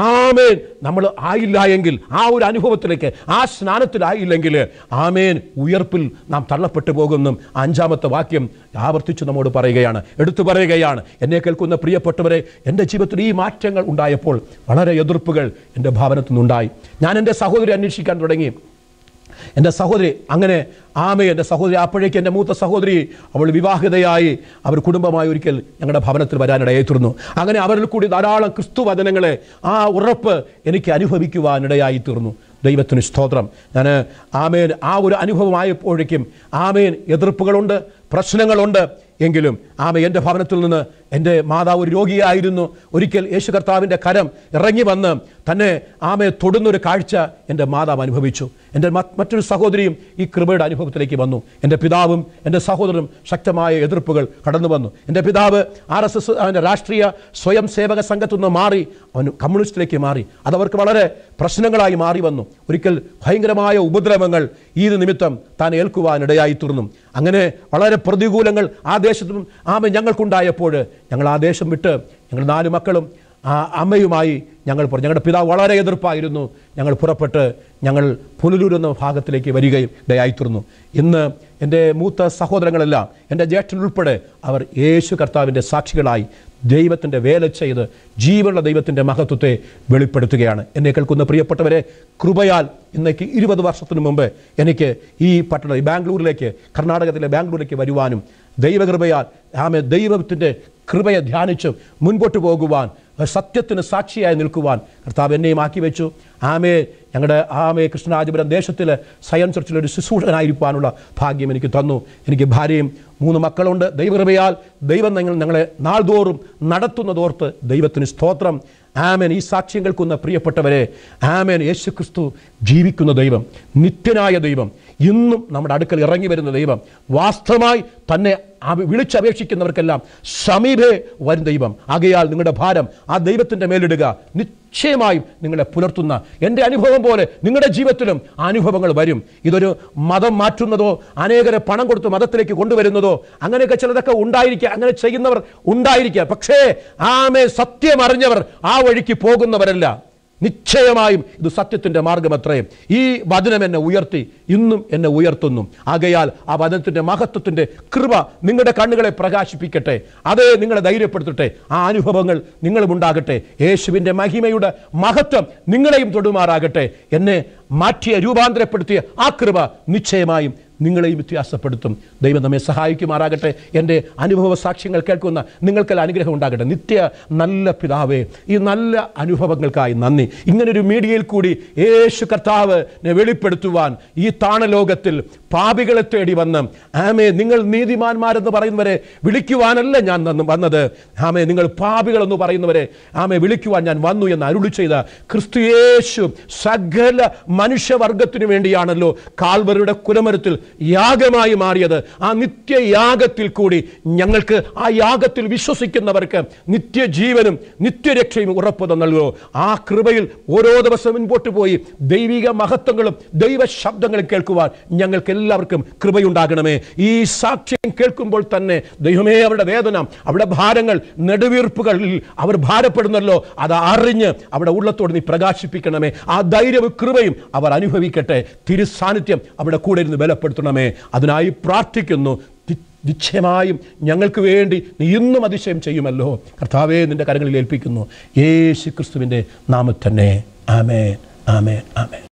നമ്മൾ ആയില്ല എങ്കിൽ, ആ ഒരു അനുഭവത്തിലേക്ക്, ആ സ്നാനത്തിലായില്ലെങ്കിൽ ഉയർപ്പിൽ നാം തള്ളപ്പെട്ടു പോകുമെന്നും 5 വാക്യം ആവർത്തിച്ച് നമ്മോട് പറയുകയാണ്, എടുത്തു പറയുകയാണ്. എന്നെ കേൾക്കുന്ന പ്രിയപ്പെട്ടവരെ, എൻ്റെ ജീവിതത്തിൽ ഈ മാറ്റങ്ങൾ ഉണ്ടായപ്പോൾ വളരെ എതിർപ്പുകൾ എൻ്റെ ഭവനത്തിൽ നിന്നുണ്ടായി. ഞാൻ എൻ്റെ സഹോദരി അന്വേഷിക്കാൻ തുടങ്ങി. എൻ്റെ സഹോദരി അങ്ങനെ എൻ്റെ സഹോദരി അപ്പോഴേക്ക് എൻ്റെ മൂത്ത സഹോദരി അവൾ വിവാഹിതയായി അവർ കുടുംബമായി ഒരിക്കൽ ഞങ്ങളുടെ ഭവനത്തിൽ വരാനിടയായി തീർന്നു. അങ്ങനെ അവരിൽ കൂടി ധാരാളം ക്രിസ്തു വചനങ്ങളെ ആ ഉറപ്പ് എനിക്ക് അനുഭവിക്കുവാനിടയായി തീർന്നു. ദൈവത്തിന് സ്തോത്രം. ഞാൻ ആ ഒരു അനുഭവമായപ്പോഴേക്കും എതിർപ്പുകളുണ്ട്, പ്രശ്നങ്ങളുണ്ട്. എങ്കിലും എൻ്റെ ഭവനത്തിൽ നിന്ന് എൻ്റെ മാതാവ് ഒരു രോഗിയായിരുന്നു. ഒരിക്കൽ യേശു കർത്താവിൻ്റെ കരം ഇറങ്ങി വന്ന് തന്നെ തൊടുന്നൊരു കാഴ്ച എൻ്റെ മാതാവ് അനുഭവിച്ചു. എൻ്റെ മറ്റൊരു സഹോദരിയും ഈ കൃപയുടെ അനുഭവത്തിലേക്ക് വന്നു. എൻ്റെ പിതാവും എൻ്റെ സഹോദരനും ശക്തമായ എതിർപ്പുകൾ കടന്നു വന്നു. എൻ്റെ പിതാവ് RSS അവൻ്റെ രാഷ്ട്രീയ സ്വയം സേവക സംഘത്തു നിന്ന് മാറി അവൻ കമ്മ്യൂണിസ്റ്റിലേക്ക് മാറി. അതവർക്ക് വളരെ പ്രശ്നങ്ങളായി മാറി വന്നു. ഒരിക്കൽ ഭയങ്കരമായ ഉപദ്രവങ്ങൾ ഈ നിമിത്തം താൻ ഏൽക്കുവാനിടയായി തീർന്നു. അങ്ങനെ വളരെ പ്രതികൂലങ്ങൾ ആ ദേശത്തും ഞങ്ങൾക്കുണ്ടായപ്പോൾ ഞങ്ങൾ ആ ദേശം വിട്ട് ഞങ്ങൾ 4 മക്കളും അമ്മയുമായി ഞങ്ങളുടെ പിതാവ് വളരെ എതിർപ്പായിരുന്നു. ഞങ്ങൾ പുറപ്പെട്ട് ഞങ്ങൾ പുനലൂർ എന്ന ഭാഗത്തിലേക്ക് വരികയും ഇടയായിത്തീർന്നു. ഇന്ന് എൻ്റെ മൂത്ത സഹോദരങ്ങളെല്ലാം, എൻ്റെ ജ്യേഷ്ഠൻ ഉൾപ്പെടെ, അവർ യേശു കർത്താവിൻ്റെ സാക്ഷികളായി ദൈവത്തിൻ്റെ വേല ചെയ്ത് ജീവനുള്ള ദൈവത്തിൻ്റെ മഹത്വത്തെ വെളിപ്പെടുത്തുകയാണ്. എന്നെ കേൾക്കുന്ന പ്രിയപ്പെട്ടവരെ, കൃപയാൽ ഇന്നേക്ക് 20 വർഷത്തിന് മുമ്പ് എനിക്ക് ഈ ബാംഗ്ലൂരിലേക്ക്, കർണാടകത്തിലെ ബാംഗ്ലൂരിലേക്ക് വരുവാനും ദൈവകൃപയാൽ ദൈവത്തിൻ്റെ കൃപയെ ധ്യാനിച്ച് മുൻപോട്ട് പോകുവാൻ, സത്യത്തിന് സാക്ഷിയായി നിൽക്കുവാൻ കർത്താവ് എന്നെയും ആക്കി വെച്ചു. ഞങ്ങളുടെ കൃഷ്ണരാജപുരം ദേശത്തിൽ സയൻ ചർച്ചിലൊരു ശുശ്രൂഷകനായിരിക്കാനുള്ള ഭാഗ്യം എനിക്ക് തന്നു. എനിക്ക് ഭാര്യയും 3 മക്കളുണ്ട്. ദൈവകൃപയാൽ ദൈവം ഞങ്ങളെ നാൾതോറും നടത്തുന്നതോർത്ത് ദൈവത്തിന് സ്തോത്രം. ഈ സാക്ഷ്യം കേൾക്കുന്ന പ്രിയപ്പെട്ടവരെ, യേശു ക്രിസ്തു ജീവിക്കുന്ന ദൈവം, നിത്യനായ ദൈവം, ഇന്നും നമ്മുടെ അടുക്കൽ ഇറങ്ങി വരുന്ന ദൈവം, വാസ്തവമായി തന്നെ വിളിച്ചപേക്ഷിക്കുന്നവർക്കെല്ലാം സമീപേ വരും ദൈവം. ആകയാൽ നിങ്ങളുടെ ഭാരം ആ ദൈവത്തിൻ്റെ മേലിടുക. നിശ്ചയമായും നിങ്ങളെ പുലർത്തുന്ന, എൻ്റെ അനുഭവം പോലെ നിങ്ങളുടെ ജീവിതത്തിലും ആ അനുഭവങ്ങൾ വരും. ഇതൊരു മതം മാറ്റുന്നതോ അനേകരെ പണം കൊടുത്ത് മതത്തിലേക്ക് കൊണ്ടുവരുന്നതോ അങ്ങനെയൊക്കെ ചിലതൊക്കെ ഉണ്ടായിരിക്കുക, അങ്ങനെ ചെയ്യുന്നവർ ഉണ്ടായിരിക്കുക. പക്ഷേ സത്യം അറിഞ്ഞവർ ആ വഴിക്ക് പോകുന്നവരല്ല. നിശ്ചയമായും ഇത് സത്യത്തിൻ്റെ മാർഗമത്രേ. ഈ വചനം എന്നെ ഉയർത്തി, ഇന്നും എന്നെ ഉയർത്തുന്നു. ആകയാൽ ആ വചനത്തിൻ്റെ മഹത്വത്തിൻ്റെ കൃപ നിങ്ങളുടെ കണ്ണുകളെ പ്രകാശിപ്പിക്കട്ടെ. അതേ നിങ്ങളെ ധൈര്യപ്പെടുത്തട്ടെ. ആ അനുഭവങ്ങൾ നിങ്ങളും ഉണ്ടാകട്ടെ. യേശുവിൻ്റെ മഹിമയുടെ മഹത്വം നിങ്ങളെയും തൊടുമാറാകട്ടെ. എന്നെ മാറ്റിയ, രൂപാന്തരപ്പെടുത്തിയ ആ കൃപ നിശ്ചയമായും നിങ്ങളെയും വ്യത്യാസപ്പെടുത്തും. ദൈവം നമ്മെ സഹായിക്കുമാറാകട്ടെ. എൻ്റെ അനുഭവ സാക്ഷ്യങ്ങൾ കേൾക്കുന്ന നിങ്ങൾക്കെല്ലാം അനുഗ്രഹം ഉണ്ടാകട്ടെ. നിത്യ നല്ല പിതാവേ, ഈ നല്ല അനുഭവങ്ങൾക്കായി നന്ദി. ഇങ്ങനൊരു മീഡിയയിൽ കൂടി യേശു കർത്താവ് വെളിപ്പെടുത്തുവാൻ ഈ താണലോകത്തിൽ പാപികളെ തേടി വന്ന് ആമേ, നിങ്ങൾ നീതിമാന്മാരെന്ന് പറയുന്നവരെ വിളിക്കുവാനല്ല ഞാൻ വന്നത്, ആമേ, നിങ്ങൾ പാപികളെന്ന് പറയുന്നവരെ ആമേ വിളിക്കുവാൻ ഞാൻ വന്നു എന്ന് അരുളി ചെയ്ത ക്രിസ്തു യേശു സകല മനുഷ്യവർഗത്തിനു വേണ്ടിയാണല്ലോ കാൽവരിയുടെ കുലമരത്തിൽ യാഗമായി മാറിയത്. ആ നിത്യയാഗത്തിൽ കൂടി ഞങ്ങൾക്ക്, ആ യാഗത്തിൽ വിശ്വസിക്കുന്നവർക്ക് നിത്യജീവനും നിത്യരക്ഷയും ഉറപ്പു തന്നല്ലോ. ആ കൃപയിൽ ഓരോ ദിവസവും മുൻപോട്ട് പോയി ദൈവിക മഹത്വങ്ങളും ദൈവ ശബ്ദങ്ങളും കേൾക്കുവാൻ ഞങ്ങൾക്ക് എല്ലാവർക്കും കൃപയുണ്ടാകണമേ. ഈ സാക്ഷ്യം കേൾക്കുമ്പോൾ തന്നെ ദൈവമേ, അവരുടെ വേദന, അവരുടെ ഭാരങ്ങൾ, നെടുവീർപ്പുകളിൽ അവർ ഭാരപ്പെടുന്നല്ലോ, അത് അറിഞ്ഞ് അവിടെ ഉള്ളത്തോട് നീ പ്രകാശിപ്പിക്കണമേ. ആ ധൈര്യവും കൃപയും അവർ അനുഭവിക്കട്ടെ. തിരുസാന്നിധ്യം അവിടെ കൂടെ ഇരുന്ന് ബലപ്പെടുത്തണമേ. അതിനായി പ്രാർത്ഥിക്കുന്നു. നിശ്ചയമായും ഞങ്ങൾക്ക് വേണ്ടി നീ ഇന്നും അതിശയം ചെയ്യുമല്ലോ. കർത്താവേ, നിന്റെ കരങ്ങളിൽ ഏൽപ്പിക്കുന്നു യേശു ക്രിസ്തുവിൻ്റെ നാമത്തിൽ തന്നെ. ആമേൻ, ആമേൻ, ആമേൻ.